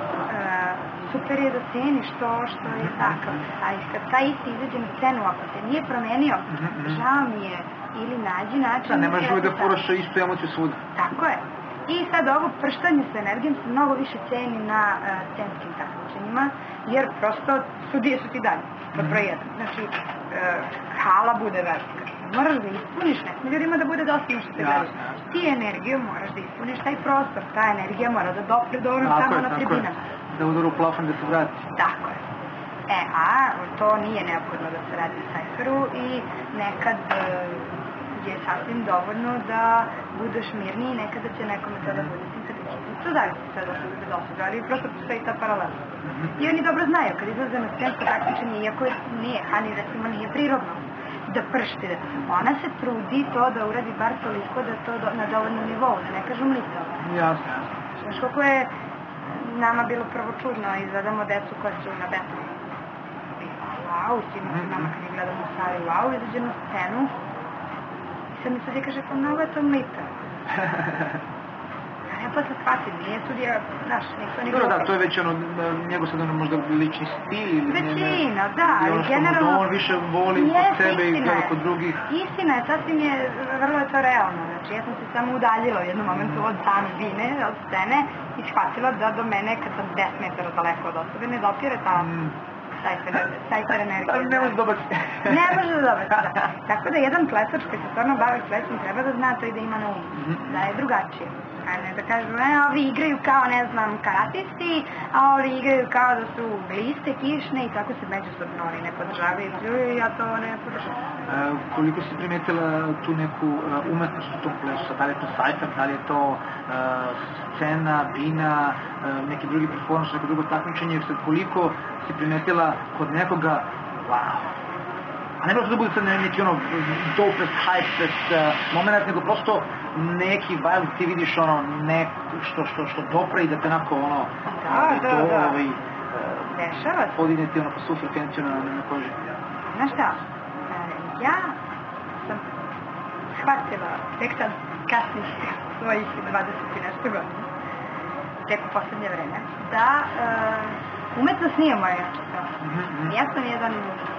super je da ceniš to što je takav. A i kad taj isti izađe na scenu, ako se nije promenio, žao mi je, ili nađi način... Da, ne možeš uvijek da furaš istu emociju svuda. Tako je. I sad ovo prštanje sa energijom se mnogo više ceni na uh, scenskim takmičenjima, jer prosto sudije su ti dalje, pod broj jedan. Znači, uh, hala bude velika. Moraš da ispuniš, ne smije ljudima da bude dosadno što te gledaš. Ti energiju moraš da ispuniš taj prostor, ta energija mora da dopre do ono tamo na tribinama. Da udaru u plafon da se vrati. Tako je. E, a to nije neophodno da se radi u sajferu i nekad uh, je sasvim dovoljno da budeš mirni i nekada će nekome to da bude simpatično. To zavisi sve da se bude dosadno, ali prosto postoji ta paralela. I oni dobro znaju, kad izlaze na scensko takmičenje, iako nije, Hani recimo nije prirodno da pršti, da ona se trudi to da uradi bar toliko da to do, na dovoljnom nivou, da ne kažem licevo. Jasno, jasno. Znaš koliko je nama bilo prvo čudno, izgledamo decu koja su na betu. Wow, sino se nama kad je gledamo u sali, wow, izađe na scenu i sad mi sudija kaže, pa mnogo je to mita. Ja posle shvatim, nije sudija, znaš, niko ni Dobro, da, to je već ono, njegov sad ono možda lični stil ili većina, da, ali generalno... Ono što on više voli kod sebe i gleda kod drugih. Istina je, sasvim je, vrlo je to realno, znači ja sam se samo udaljila u jednom momentu od same bine, od scene i shvatila da do mene, kad sam deset metara daleko od osobe, ne dopire ta sajfer energija. Ali ne može dobati. Ne može da dobati, da. Tako da jedan plesač koji se stvarno bavi plesom treba da zna to i da ima na umu, da je drugačije. A ne da kažu, ne, ovi igraju kao, ne znam, karatisti, a ovi igraju kao da su gliste, kišne i tako se međusobno oni ne podržavaju i ja to ne podržavam. E, koliko si primetila tu neku uh, umetnost u tom plesu? Da li je to sajfer, da li je to uh, scena, bina, uh, neki drugi performans, neko drugo takmičenje? Sad, koliko si primetila kod nekoga, wow, a ne možda da bude sad neki ono dopest, hypest uh, moment, nego prosto neki vibe, ti vidiš ono neko što, što, što dopre i da te onako ono da, da, to, da. Ovaj, uh, dešava se. Podigne ti ono pa su frekvenciju na, na koži. Znaš šta, ja sam shvatila tek sad kasnih svojih dvadeset i nešto godina, tek u poslednje vreme, da uh, umetnost nije moja jača. Mm-hmm. Ja sam jedan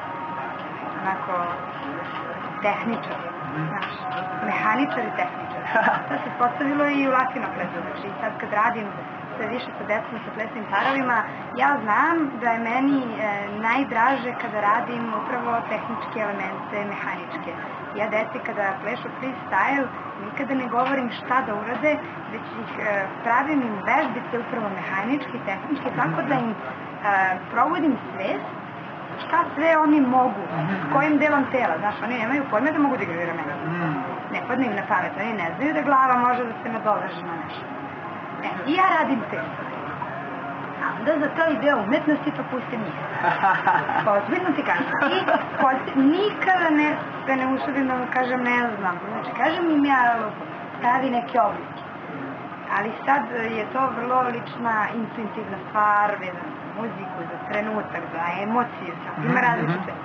onako tehničar, znaš, mehaničar i tehničar. To se postavilo i u latinoplesu, znači sad kad radim sve više sa decom, sa plesnim parovima, ja znam da je meni e, najdraže kada radim upravo tehničke elemente, mehaničke. Ja deci kada plešu freestyle, nikada ne govorim šta da urade, već ih e, pravim im vežbice upravo mehanički, tehnički, tako da im e, provodim svest šta sve oni mogu, s kojim delom tela, znaš, oni nemaju pojme da mogu da igraju ramena. Ne padne im na pamet, oni ne znaju da glava može da se nadoveže na nešto. E, i ja radim te stvari. A onda za to ide umetnosti, pa pustim njih. Ozbiljno ti kažem. I posti, nikada ne, se ne usudim da mu kažem ne znam. Znači, kažem im ja pravi neke oblike. Ali sad je to vrlo lična, intuitivna stvar, vezana za muziku, za trenutak, za emocije, sad ima različite.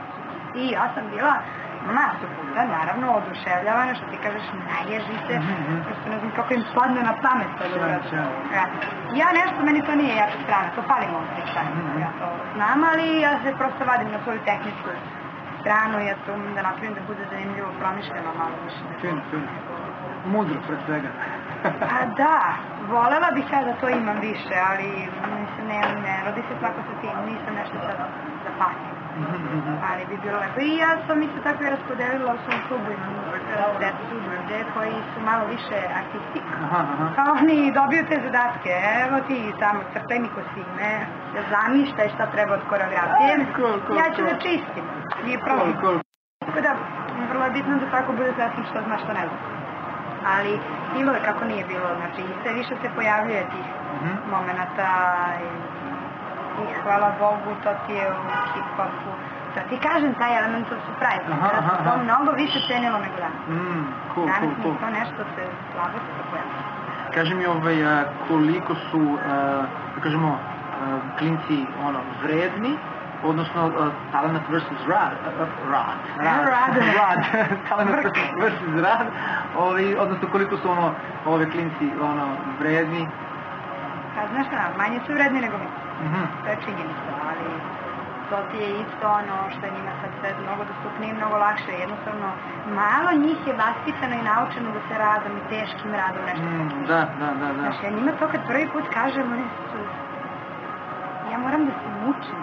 I ja sam bila masu puta, naravno, oduševljavana, što ti kažeš, naježi se, prosto ne znam kako im padne na pamet to da uradu. Ja nešto, meni to nije jaka strana, to palim ovom freestyle, ja to znam, ali ja se prosto vadim na svoju tehničku stranu, ja to umem da napravim da bude zanimljivo, promišljeno malo više. Fino, fino. Mudro, pre svega. A da, volela bih ja da to imam više, ali mislim, ne, ne, rodi se svako sa tim, nisam nešto sad za pasim. Ali bi bilo lepo. I ja sam isto tako i raspodelila u svom klubu, imam decu ljude koji su malo više artisti. Pa oni dobiju te zadatke, evo ti samo crtaj mi kostime, da zamišljaj šta treba od koreografije, ja ću da čistim, nije problem. Tako da, vrlo je bitno da tako bude sasvim što zna što ne zna. Ali bilo je kako nije bilo, znači sve više se pojavljuje tih momenata i hvala Bogu, to ti je u hip-hopu. To ti kažem, taj element of surprise, da se to mnogo više cenilo nego danas. Danas mi to nešto se slabo se pojavljuje. Kaži mi koliko su, da kažemo, klinci vredni, odnosno talent versus rad, rad, rad, rad, talent versus rad, odnosno koliko su ove klinci vredni? Pa znaš šta, manje su vredni nego mi. To je činjenica, ali to ti je isto ono što je njima sad sve mnogo dostupnije i mnogo lakše. Jednostavno, malo njih je vaspitano i naučeno da se radom i teškim radom nešto postiže. Da, da, da. Znaš, ja njima to kad prvi put kažem, oni su... Ja moram da se mučim,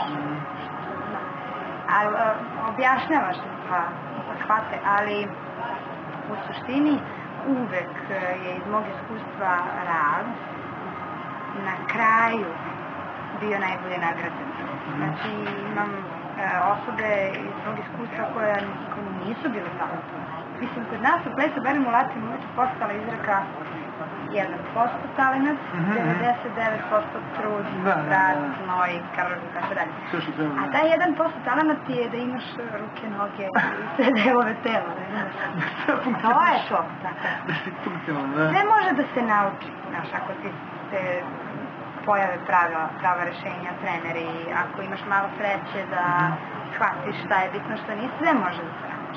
ali objašnjavaš se pa shvate, ali u suštini uvek je iz mog iskustva rad na kraju bio najbolje nagrađen. Znači imam osobe iz mog iskustva koje nisu bile talentovane. Mislim, kod nas u plesu Beli Mulati uvijek postala izreka jedan posto talenat, devedeset devet posto trud, rad, znoj, krv i tako dalje. A taj jedan posto talenat je da imaš ruke, noge i sve delove tela. To je to. Sve može da se nauči, znaš, ako ti se pojave prava rešenja, treneri, ako imaš malo sreće da shvatiš šta je bitno, što nije, sve može da se nauči.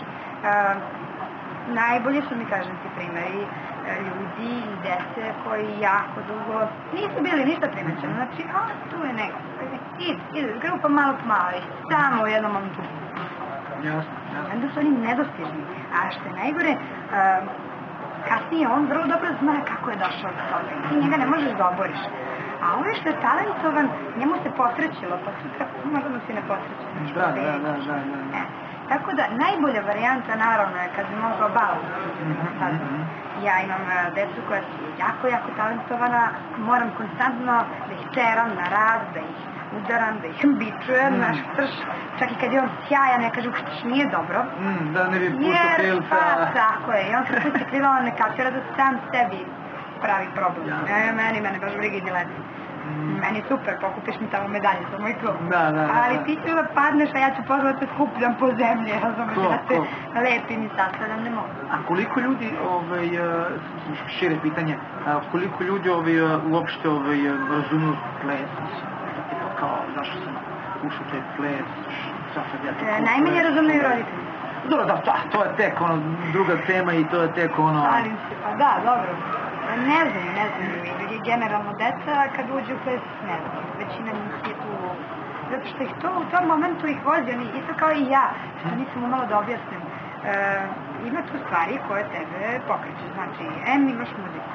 Najbolje su mi, kažem ti, primjeri ljudi i dece koji jako dugo nisu bili ništa primećeni. Znači, a, tu je neko. Ide, ide, grupa malo po malo i samo u jednom momentu. Jasno, jasno. Onda su oni nedostižni. A što je najgore, kasnije on vrlo dobro zna kako je došao do toga. Ti njega ne možeš da oboriš. A ovo što je talentovan, njemu se posrećilo, pa sutra možda mu se ne posreće. Da, da, da, da, da. Tako da, najbolja varijanta naravno je kad bi mogao balans. Ja imam decu koja su jako, jako talentovana, moram konstantno da ih teram na rad, da ih udaram, da ih bičujem, naš trš. Čak i kad je on sjajan, ja kažem, što nije dobro. Da ne bi puštao krilca. Pa, tako je. I on kad pusti krila, on ne kapira da sam sebi pravi problem. Meni, mene baš briga i leti. Meni super, pokupiš mi tamo medalje za moj klub. Ali ti ću da padneš, a ja ću pozvati da te skupljam po zemlji, razumiješ, da se lepim i sastavljam, ne mogu. A koliko ljudi, šire pitanje, koliko ljudi uopšte razumiju ples, kao zašto sam ušao taj ples, šta sad ja to... Najmanje razumiju roditelji. Dobro, da, to je tek druga tema i to je tek ono... Šalim se, pa da, dobro. Ne znam, ne znam, generalno deca kad uđu u ples, ne znam, većina njih je tu, zato što ih to u tom momentu ih vozi, oni isto kao i ja, što nisam umala da objasnim. Ima tu stvari koje tebe pokreću, znači, em imaš muziku,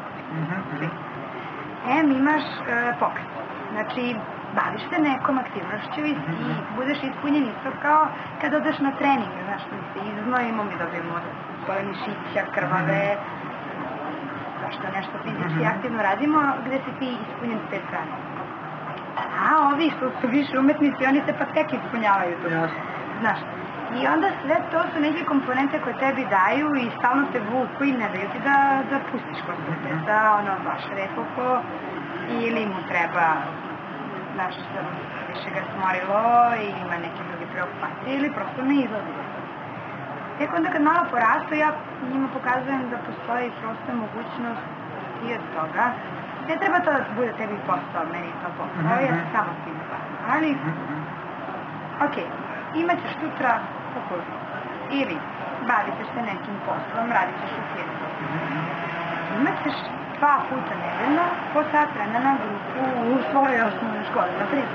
em imaš pokret, znači, baviš se nekom aktivnošću i budeš ispunjen isto kao kad odeš na trening, znaš, mi se iznojimo, mi dobijemo svoje mišića, krvave, zašto nešto fizički aktivno radimo, gde si ti ispunjen s te strane. A ovi što su više umetnici, oni se pa tek ispunjavaju tu. Znaš, i onda sve to su neke komponente koje tebi daju i stalno te vuku i ne daju ti da pustiš kod deteta, ono, baš repoko, ili mu treba, znaš, više ga smorilo i ima neke druge preokupacije, ili prosto ne izlazi. Tek onda kad malo porastu, ja njima pokazujem da postoji prosto mogućnost i od toga. Ne treba to da bude tebi posao, meni je to posao, ja se samo s tim bavim. Ali, okej, imat ćeš sutra fakultet. Ili bavit ćeš se nekim poslom, radit ćeš u firmu. Imat ćeš dva puta nedeljno po sat vremena grupu u svojoj osnovnoj školi, na primjer.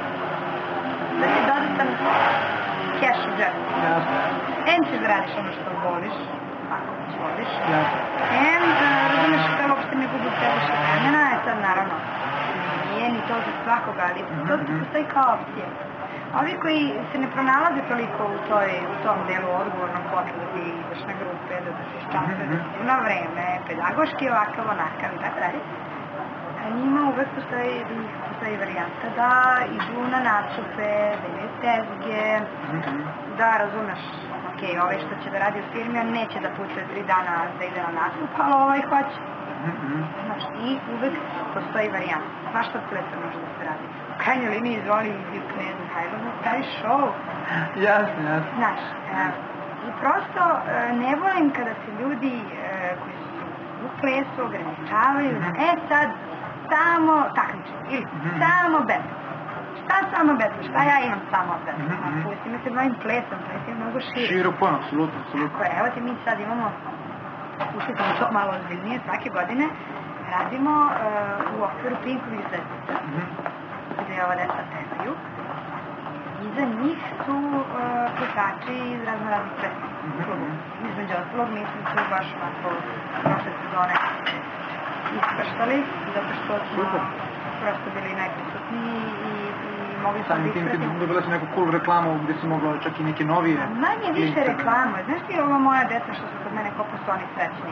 Da ti dodatan keš u džepu. Em ćeš da radiš ono što voliš, ako već voliš. Em, razumeš da uopšte ne budu previše vremena, je sad naravno nije ni to za svakoga, ali to ti postoji kao opcija. Ovi koji se ne pronalaze toliko u, toj, u tom delu odgovornom poslu, da ti ideš na grupe, da držiš čase, da si na vreme, pedagoški ovakav, onakav i tako dalje, njima uvek postoji, postoji varijanta da idu na nastupe, da imaju tezge, da razumeš, ok, ovaj što će da radi u firmi, on neće da putuje tri dana da ide na nastup, ali ovaj hoće. Znači, i uvek postoji varijanta. Svašta od plesa može da se radi. U krajnjoj liniji izvoli i u Knez Mihajlovu pravi šou. Jasno, jasno. Znaš, i prosto ne volim kada se ljudi koji su u plesu ograničavaju, e sad, samo takmičenje, ili samo betl. Šta samo betl? Šta ja imam samo betl? Pusti me se mojim plesom, ples je mnogo širi. Širo pojno, apsolutno, apsolutno. Tako je, evo ti mi sad imamo, ušli smo to malo ozbiljnije, svake godine radimo u okviru Pinkovih zvezdica, gde ova deca pevaju. Iza njih su plesači iz razno raznih plesnih klubova. Između ostalog, mislim su baš onako prošle sezone isprštali, zato što smo prosto bili najprisutniji i mogli smo da ispratimo. Samim tim ti dobila si neku cool reklamu gde si mogla čak i neke novije. Manje više reklama. Znaš ti ova moja deca što su kod mene koliko su oni srećni.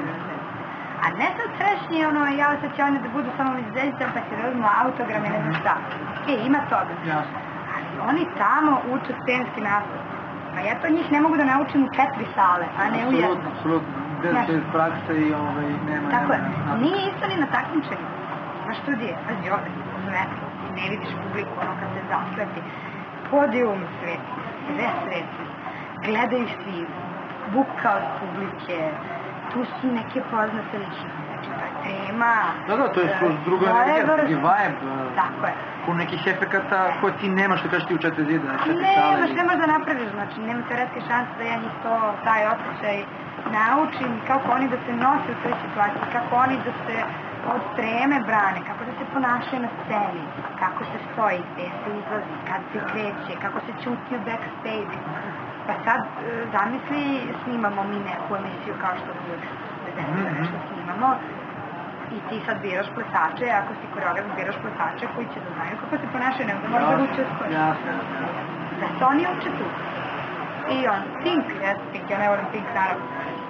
A ne sad srećni, ono, ja sad će oni da budu samo iz zvezdicama pa će da uzmu autograme, ne znam šta. E, ima toga. Jasno. Ali oni tamo uče scenski nastup. Pa ja to njih ne mogu da naučim u četiri sale, a ne u jednu. Apsolutno, apsolutno. Bez prakse i ovaj, nema... Tako je. Nije isto ni na takmičenju. Imaš studije, pazi ovde, svetlo, ti ne vidiš publiku, ono kad se zaslepi. Podijum sveti, sve sveti. Gledaju svi, buka od publike, tu su neke poznate ličnosti, znači to je tema. Da, da, to je skroz druga energija, drugi vibe. Tako je. Puno nekih efekata koje ti nemaš, što kažeš ti u četiri zida, četiri sale. Nemaš, ne možeš da napraviš, znači nema teoretske šanse da ja njih to, taj osjećaj naučim, kako oni da se nose u toj situaciji, kako oni da se od treme brane, kako da se ponašaju na sceni, kako se stoji, gde se izlazi, kad se kreće, kako se čuti u backstage. Pa sad, zamisli, snimamo mi neku emisiju kao što uvijek nešto snimamo i ti sad biraš plesače, ako si koreograf biraš plesače koji će da znaju kako se ponašaju, nego da možda učestvuješ. Jasno. Da se oni uče tu. I on, Pink, jes Pink, ja ne volim Pink, naravno.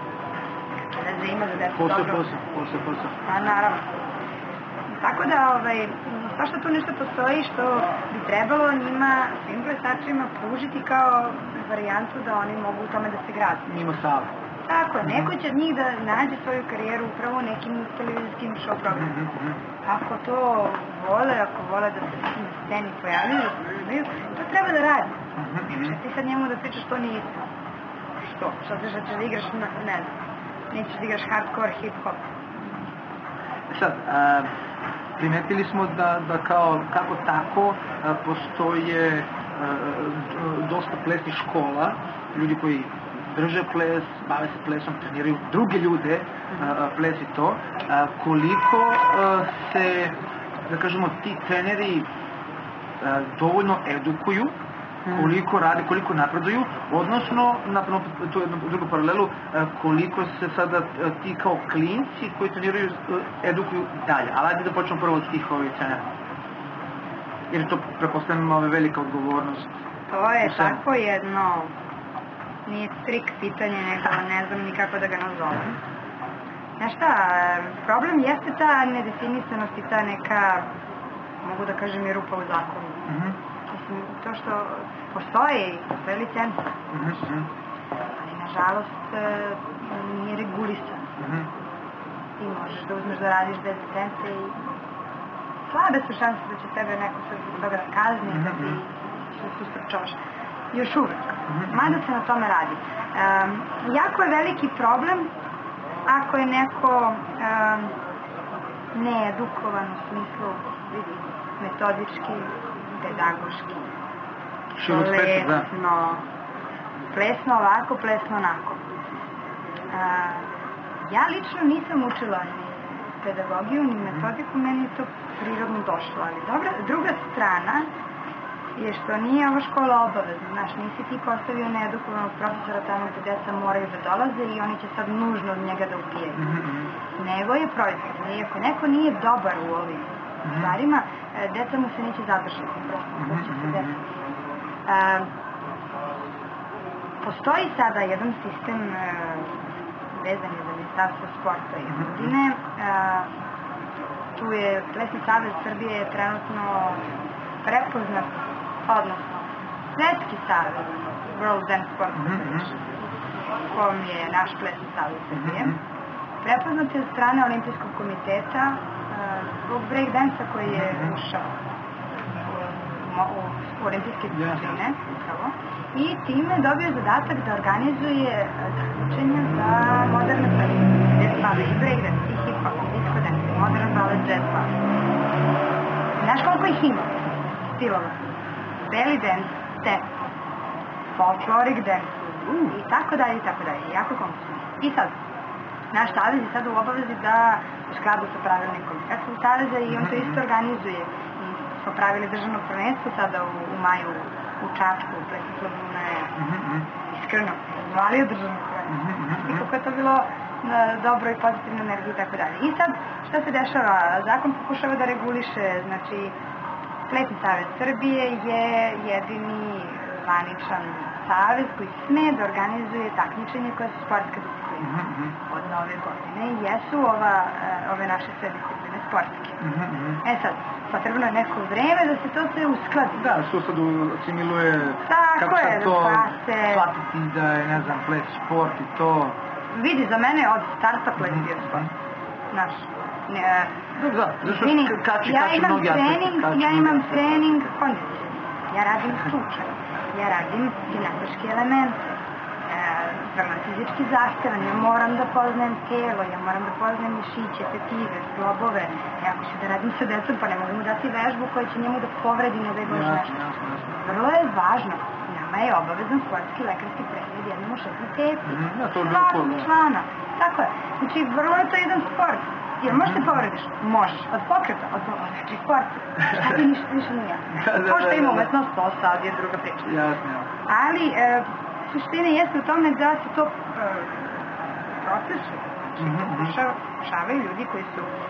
Da se ima za decu dobro. Posle, posle, posle, posle. Pa naravno. Tako da, ovaj, svašta tu nešto postoji što bi trebalo njima, svim plesačima, pružiti kao varijantu da oni mogu u tome da se grade. Mimo sale. Tako je, neko će od njih da nađe svoju karijeru upravo u nekim televizijskim show programima. Ako to vole, ako vole da se na sceni pojavljaju, da se snimaju, to treba da radi. Neće ti sad njemu da pričaš to nije isto. Što? Što ćeš da ćeš da igraš, ne znam, nećeš da igraš hardcore, hip-hop. Sad, a, primetili smo da, da kao, kako tako a, postoje a, dosta plesnih škola, ljudi koji drže ples, bave se plesom, treniraju druge ljude, a, ples i to. A, koliko a, se, da kažemo, ti treneri a, dovoljno edukuju, koliko radi, koliko napreduju, odnosno, napravno, to je drugu paralelu, koliko se sada ti kao klinci koji treniraju edukuju dalje. Ali ajde da počnemo prvo od tih ovih trenera. Jer to, prepostavljamo, velika odgovornost. To je tako jedno, nije trik pitanje, nego ne znam ni kako da ga nazovem. Znaš šta, problem jeste ta nedefinisanost i ta neka, mogu da kažem, i rupa u zakonu. To što postoji, postoji licenca, ali nažalost nije regulisan. Ti možeš da uzmeš da radiš bez licence i slabe su šanse da će tebe neko sve zbog toga da kazni, da ti se sustrčavaš. Još uvek. Mada se na tome radi. Jako je veliki problem ako je neko needukovan u smislu metodički, pedagoški, Širok spektar, da. Plesno, plesno ovako, plesno onako. A, ja lično nisam učila ni pedagogiju, ni metodiku, meni je to prirodno došlo, ali dobra, druga strana je što nije ova škola obavezna, znaš, nisi ti postavio needukovanog profesora tamo gde deca moraju da dolaze i oni će sad nužno od njega da upijaju. Mhm. Nego je proizvodno, i ako neko nije dobar u ovim stvarima, deca mu se neće zadržati, prosto, to će se desiti. A, postoji sada jedan sistem a, vezan je za Ministarstvo sporta i omladine. Tu je Plesni savez Srbije trenutno prepoznat, odnosno Svetski savez, World Dance Sport Federation, kom je naš Plesni savez Srbije, prepoznat je od strane Olimpijskog komiteta zbog breakdansa koji je ušao u, u olimpijske discipline, upravo, i time dobio zadatak da organizuje takmičenja za moderne plesne, gde spave i breakdance, i hip-hop, i disco dance, i modern ballet, jazz ballet. Znaš koliko ih ima stilova? Belly dance, step, folkloric dance, i tako dalje, i tako dalje, jako kompleksno. I sad, naš savez je sad u obavezi da u skladu sa pravilnikom Svetskog saveza i on to isto organizuje. I smo pravili državno prvenstvo sada u, u maju u Čačku, u Plesnom klubu Luna je iskreno zvalio državno prvenstvo. I kako je to bilo na dobro i pozitivnu energiju i tako dalje. I sad, šta se dešava? Zakon pokušava da reguliše, znači, Plesni savez Srbije je jedini zvaničan savez koji sme da organizuje takmičenje koje su sportska disciplina od nove godine i jesu ova, ove naše sve discipline sportske. E sad, potrebno je neko vreme da se to sve uskladi. Da, što sad asimiluje, kako sad je, to shvate. shvatiti da je, ne znam, ples sport i to. Vidi, za mene je od starta ples bio sport. Znaš, ne, da, da, izvini, kači, ja kači imam mnogi trening, aspekti, ja imam trening kondicije, ja radim slučaj, ja radim gimnastički elemente, vrlo fizički zahtevan, ja moram da poznajem telo, ja moram da poznajem mišiće, tetive, zglobove, ja ako ću da radim sa decom, pa ne mogu mu dati vežbu koja će njemu da povredi, ne da je bož nešto. Vrlo je važno, nama je obavezan sportski lekarski pregled jednom u šestnaest meseci, svakog člana, tako je, znači vrlo je to jedan sport. Jer možeš te povrediš? Možeš. Od pokreta? Od znači sporta. Šta ti ništa više nije? Ko što ima umetnost, to sad je druga priča. Jasno. Ali, e, suština jeste u tome da se to e, procesu, znači, pokušavaju ljudi koji su e,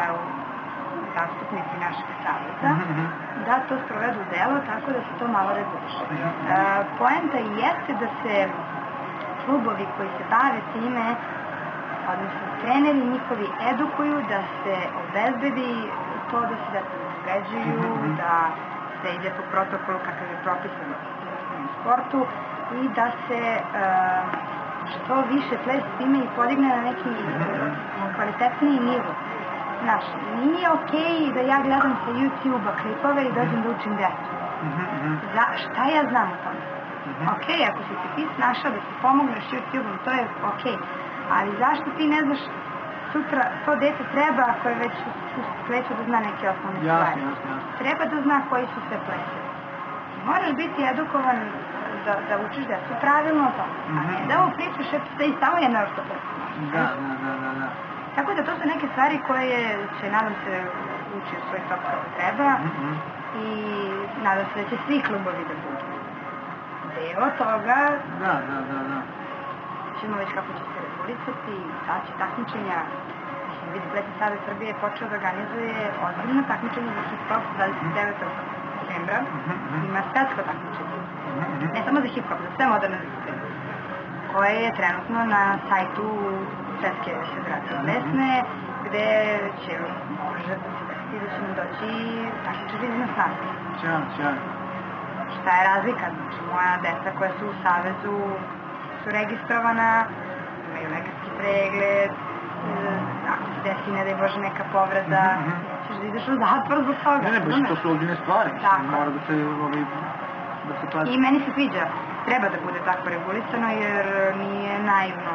zastupnici našeg saveza, da to sprovedu u delo tako da se to malo reguliše. E, poenta jeste da se klubovi koji se bave time, odnosno treneri njihovi edukuju da se obezbedi to da se deca ne povređuju, da se ide po protokolu kakav je propisan u sportu i da se uh, što više ples time i podigne na neki uh, kvalitetniji nivo. Znaš, nije okej da ja gledam sa YouTube-a klipove i dođem da učim decu. Za, šta ja znam o tome? Okej, ako si ti ti snašao da se pomogneš YouTube-om, to je okej. Ali zašto ti ne znaš sutra to dete treba ako je već u plesu da zna neke osnovne stvari. Treba da zna koji su sve plesevi. Moraš biti edukovan da, da učiš decu pravilno o tome. A ne da ovo pričaš da i samo jedna vrsta plesa. Da, da, da, da, da. Tako da to su neke stvari koje će, nadam se, uči u svoj top kako treba i nadam se da će svi klubovi da budu deo toga. Da, da, da, da. Ćemo već kako će se regulisati, da će takmičenja, mislim, vidi, Plesni savez Srbije je počeo da organizuje ozbiljno takmičenje za hip-hop dvadeset devetog septembra, ima svetsko takmičenje, ne samo za hip-hop, za sve moderne discipline, koje je trenutno na sajtu Svetske federacije plesne, gde će može da se desiti da će nam doći takmičari iz inostranstva. Sjajno, sjajno. Šta je razlika? Znači, moja deca koja su u savezu su registrovana, imaju lekarski pregled, ako se desi, ne daj Bože, neka povreda, ćeš da ideš u zatvor zbog toga. Ne, ne, baš to su ozbiljne stvari, mora da se, da se plati. I meni se sviđa, treba da bude tako regulisano, jer nije naivno,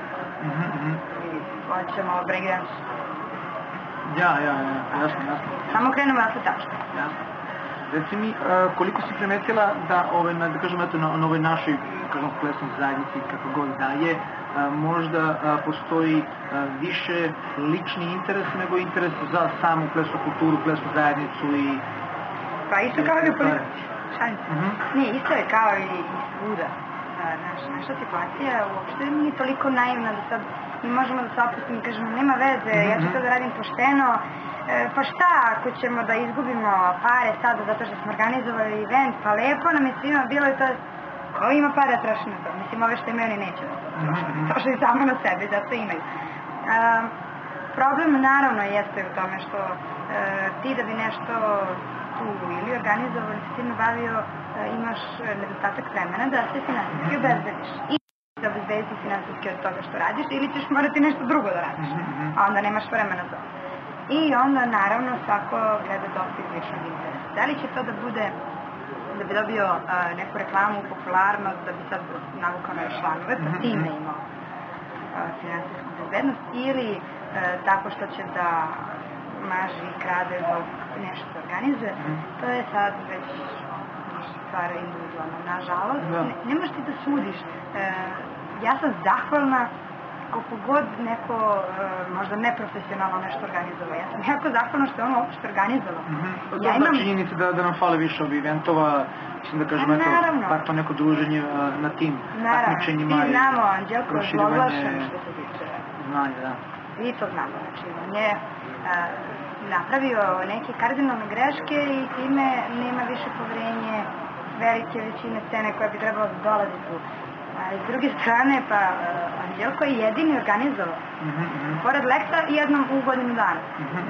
hoćemo breakdance. Ja, ja, ja, jasno, jasno. Samo krenemo na tu tačku. Jasno. Reci mi, koliko si primetila da, ove, da kažem, eto, na, na ovoj našoj, kažem, plesnoj zajednici, kako god da je, možda postoji više lični interes nego interes za samu plesnu kulturu, plesnu zajednicu i... Pa isto kao i u politici. Ne, isto je kao i svuda. Naša situacija uopšte nije toliko naivna da sad mi možemo da se opustimo i kažemo nema veze, ja ću to da radim pošteno, pa šta ako ćemo da izgubimo pare sada zato što smo organizovali event, pa lepo nam je svima bilo i to, ko ima pare da troši na to, mislim ove što imaju ni neće da to troši, troši samo na sebe, zato imaju. Problem naravno jeste u tome što ti da bi nešto tu ili organizovao ili se tim bavio, imaš nedostatak vremena da se finansijski obezbediš. I da obezbediti finansijski od toga što radiš ili ćeš morati nešto drugo da radiš, a onda nemaš vremena za to. I onda naravno svako gleda dosta iz ličnog interesa. Da li će to da bude da bi dobio neku reklamu, popularnost, da bi sad navukao nove članove, pa time imao finansijsku bezbednost ili tako što će da maži i krade dok nešto se organizuje, to je sad već stvar individualna. Nažalost, ne možeš ti da sudiš. Ja sam zahvalna koliko god neko možda neprofesionalno nešto organizovao. Ja sam jako zahvalna što je ono uopšte organizovao. Dobra činjenica da nam fale više ovih eventova, mislim da kažem, eto, bar to neko druženje na tim takmičenjima. Svi znamo, Anđelko je zloglašen što se tiče znanja, da. Svi to znamo, znači on je napravio neke kardinalne greške i time nema više poverenje velike većine scene koja bi trebala da dolazi tu. A s druge strane, pa Anđelko je jedini organizovao. Pored Leksa jednom u godinu dana.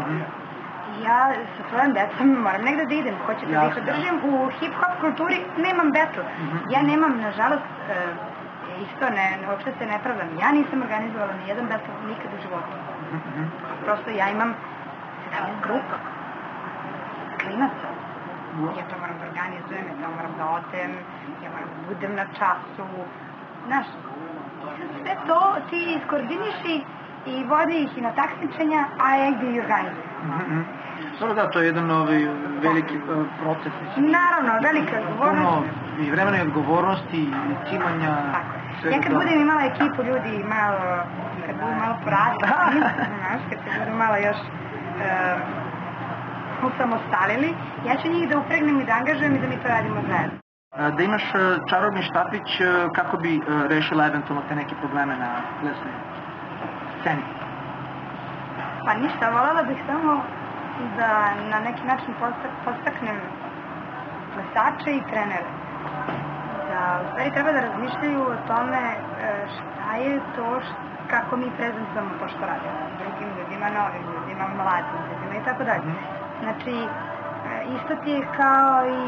Ja sa svojom decom moram negde da idem. Hoćete da ih održim u hip-hop kulturi, nemam betu. Ja nemam, nažalost, isto, uopšte se ne pravdam. Ja nisam organizovala ni jedan betu nikad u životu. Prosto ja imam sedamnaest grupa, klinaca. Ja to moram da organizujem, ja to moram da odem, ja moram da budem na času. Znaš, sve to ti iskoordiniši i vodi ih i na takmičenja, a ja gdje i organizujem. Dobro da, to je jedan veliki proces. Naravno, velika odgovornost. Puno i vremena i odgovornosti i cimanja. Ja kad budem imala ekipu ljudi malo, kad budu malo porasli, znaš, kad se budu malo još usamostalili, ja ću njih da upregnem i da angažujem i da mi to radimo zajedno. Da imaš čarobni štapić, kako bi rešila eventualno te neke probleme na plesnoj sceni? Pa ništa, voljela bih samo da na neki način podstaknem plesače i trenere. Da u stvari treba da razmišljaju o tome šta je to kako mi prezentujemo to što radimo. Drugim ljudima, novim ljudima, mladim ljudima i tako dalje. Znači, isto ti je kao i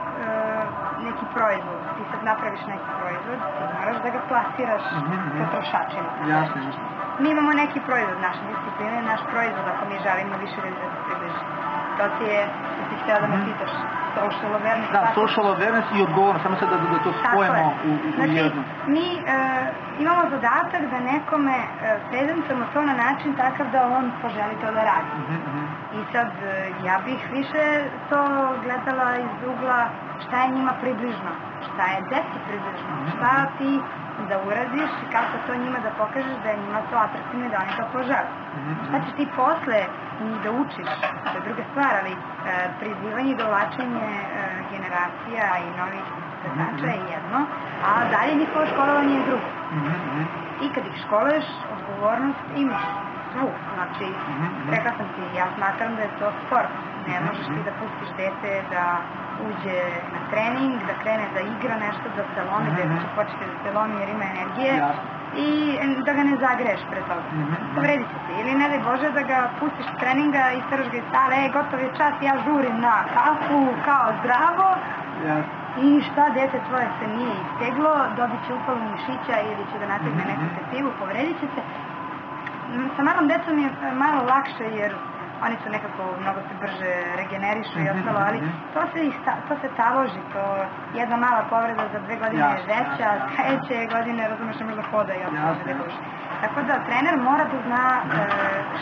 neki proizvod. Ti sad napraviš neki proizvod, ti moraš da ga plasiraš potrošačima. Jasno, jasno. Mi imamo neki proizvod, naša disciplina je naš proizvod, ako mi želimo više ljudi da se približi. To ti je, što ti htjela da me pitaš, social awareness. Da, social awareness i odgovornost, samo sad da to spojemo u jednu. Znači, mi imamo zadatak da nekome prezentujemo to na način takav da on poželi to da radi. I sad, ja bih više to gledala iz ugla šta je njima približno, šta je deci približno, šta ti da uradiš i kako to njima da pokažeš da je njima to atraktivno i da oni to požele. Šta ćeš ti posle njih da učiš, to je druga stvar, ali prizivanje i dovlačenje generacija i novih plesača je jedno, a dalje njihovo školovanje je drugo. I kad ih školuješ, odgovornost imaš svu. Znači, rekla sam ti, ja smatram da je to sport. Ne možeš ti da pustiš dete da uđe na trening, da krene da igra nešto, da se lomi, da će početi da se lomi jer ima energije i da ga ne zagreješ pre toga. Povredit će se. Ili ne daj Bože da ga pustiš s treninga, istaraš ga iz sale, e, gotov je čas, ja žurim na kafu, kao zdravo. I šta dete tvoje se nije isteglo, dobit će upalu mišića ili će da nategne neku tetivu, povredit će se. Sa malom decom je malo lakše jer oni su nekako mnogo se brže regenerišu i ostalo, ali to se, to se taloži, to jedna mala povreda za dve godine je veća, sledeće godine razumeš ne možda hoda i ostalo se debuši. Tako da trener mora da zna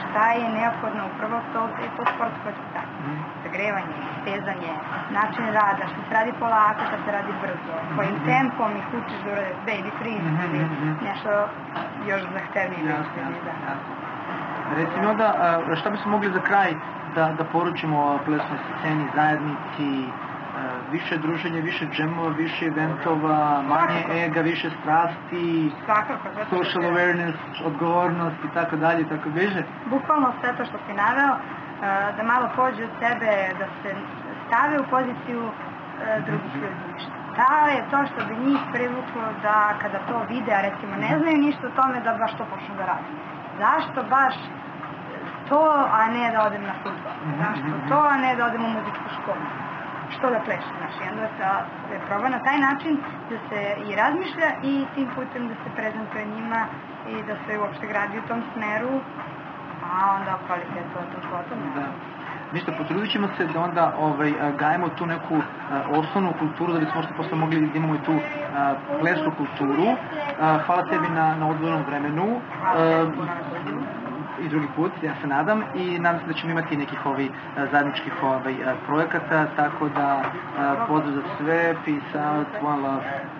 šta je neophodno upravo to, je to sportsko vaspitanje. Mm. Zagrevanje, stezanje, način rada, što se radi polako, što se radi brzo, kojim mm -hmm. tempom ih učiš da urade baby freeze mm -hmm. ili nešto još zahtevnije. Jasno, jasno, jasno. Reci mi onda, šta bismo mogli za kraj da, da poručimo plesnoj sceni, zajednici, više druženja, više džemova, više eventova, manje ega, više strasti, svakako, social awareness, odgovornost i tako dalje i tako bliže. Bukvalno sve to što si naveo, da malo pođe od sebe, da se stave u poziciju drugih ljudi. Šta je to što bi njih privuklo da kada to vide, a recimo ne znaju ništa o tome, da baš to počnu da radi. Zašto baš to, a ne da odem na fudbal? Zašto to, a ne da odem u muzičku školu? Što da pleše, znači, onda se proba na taj način da se i razmišlja i tim putem da se prezentuje njima i da se uopšte gradi u tom smeru, a onda kvalitet o tom potom. Da. Ništa, potrudit ćemo se da onda ovaj, gajemo tu neku uh, osnovnu kulturu, da bismo možda posle mogli da imamo i tu uh, plesnu kulturu. Uh, hvala tebi na, na odvojenom vremenu. Uh, i drugi put, ja se nadam, i nadam se da ćemo imati nekih ovih zajedničkih ovaj, projekata, tako da pozdrav za sve, peace out, one love.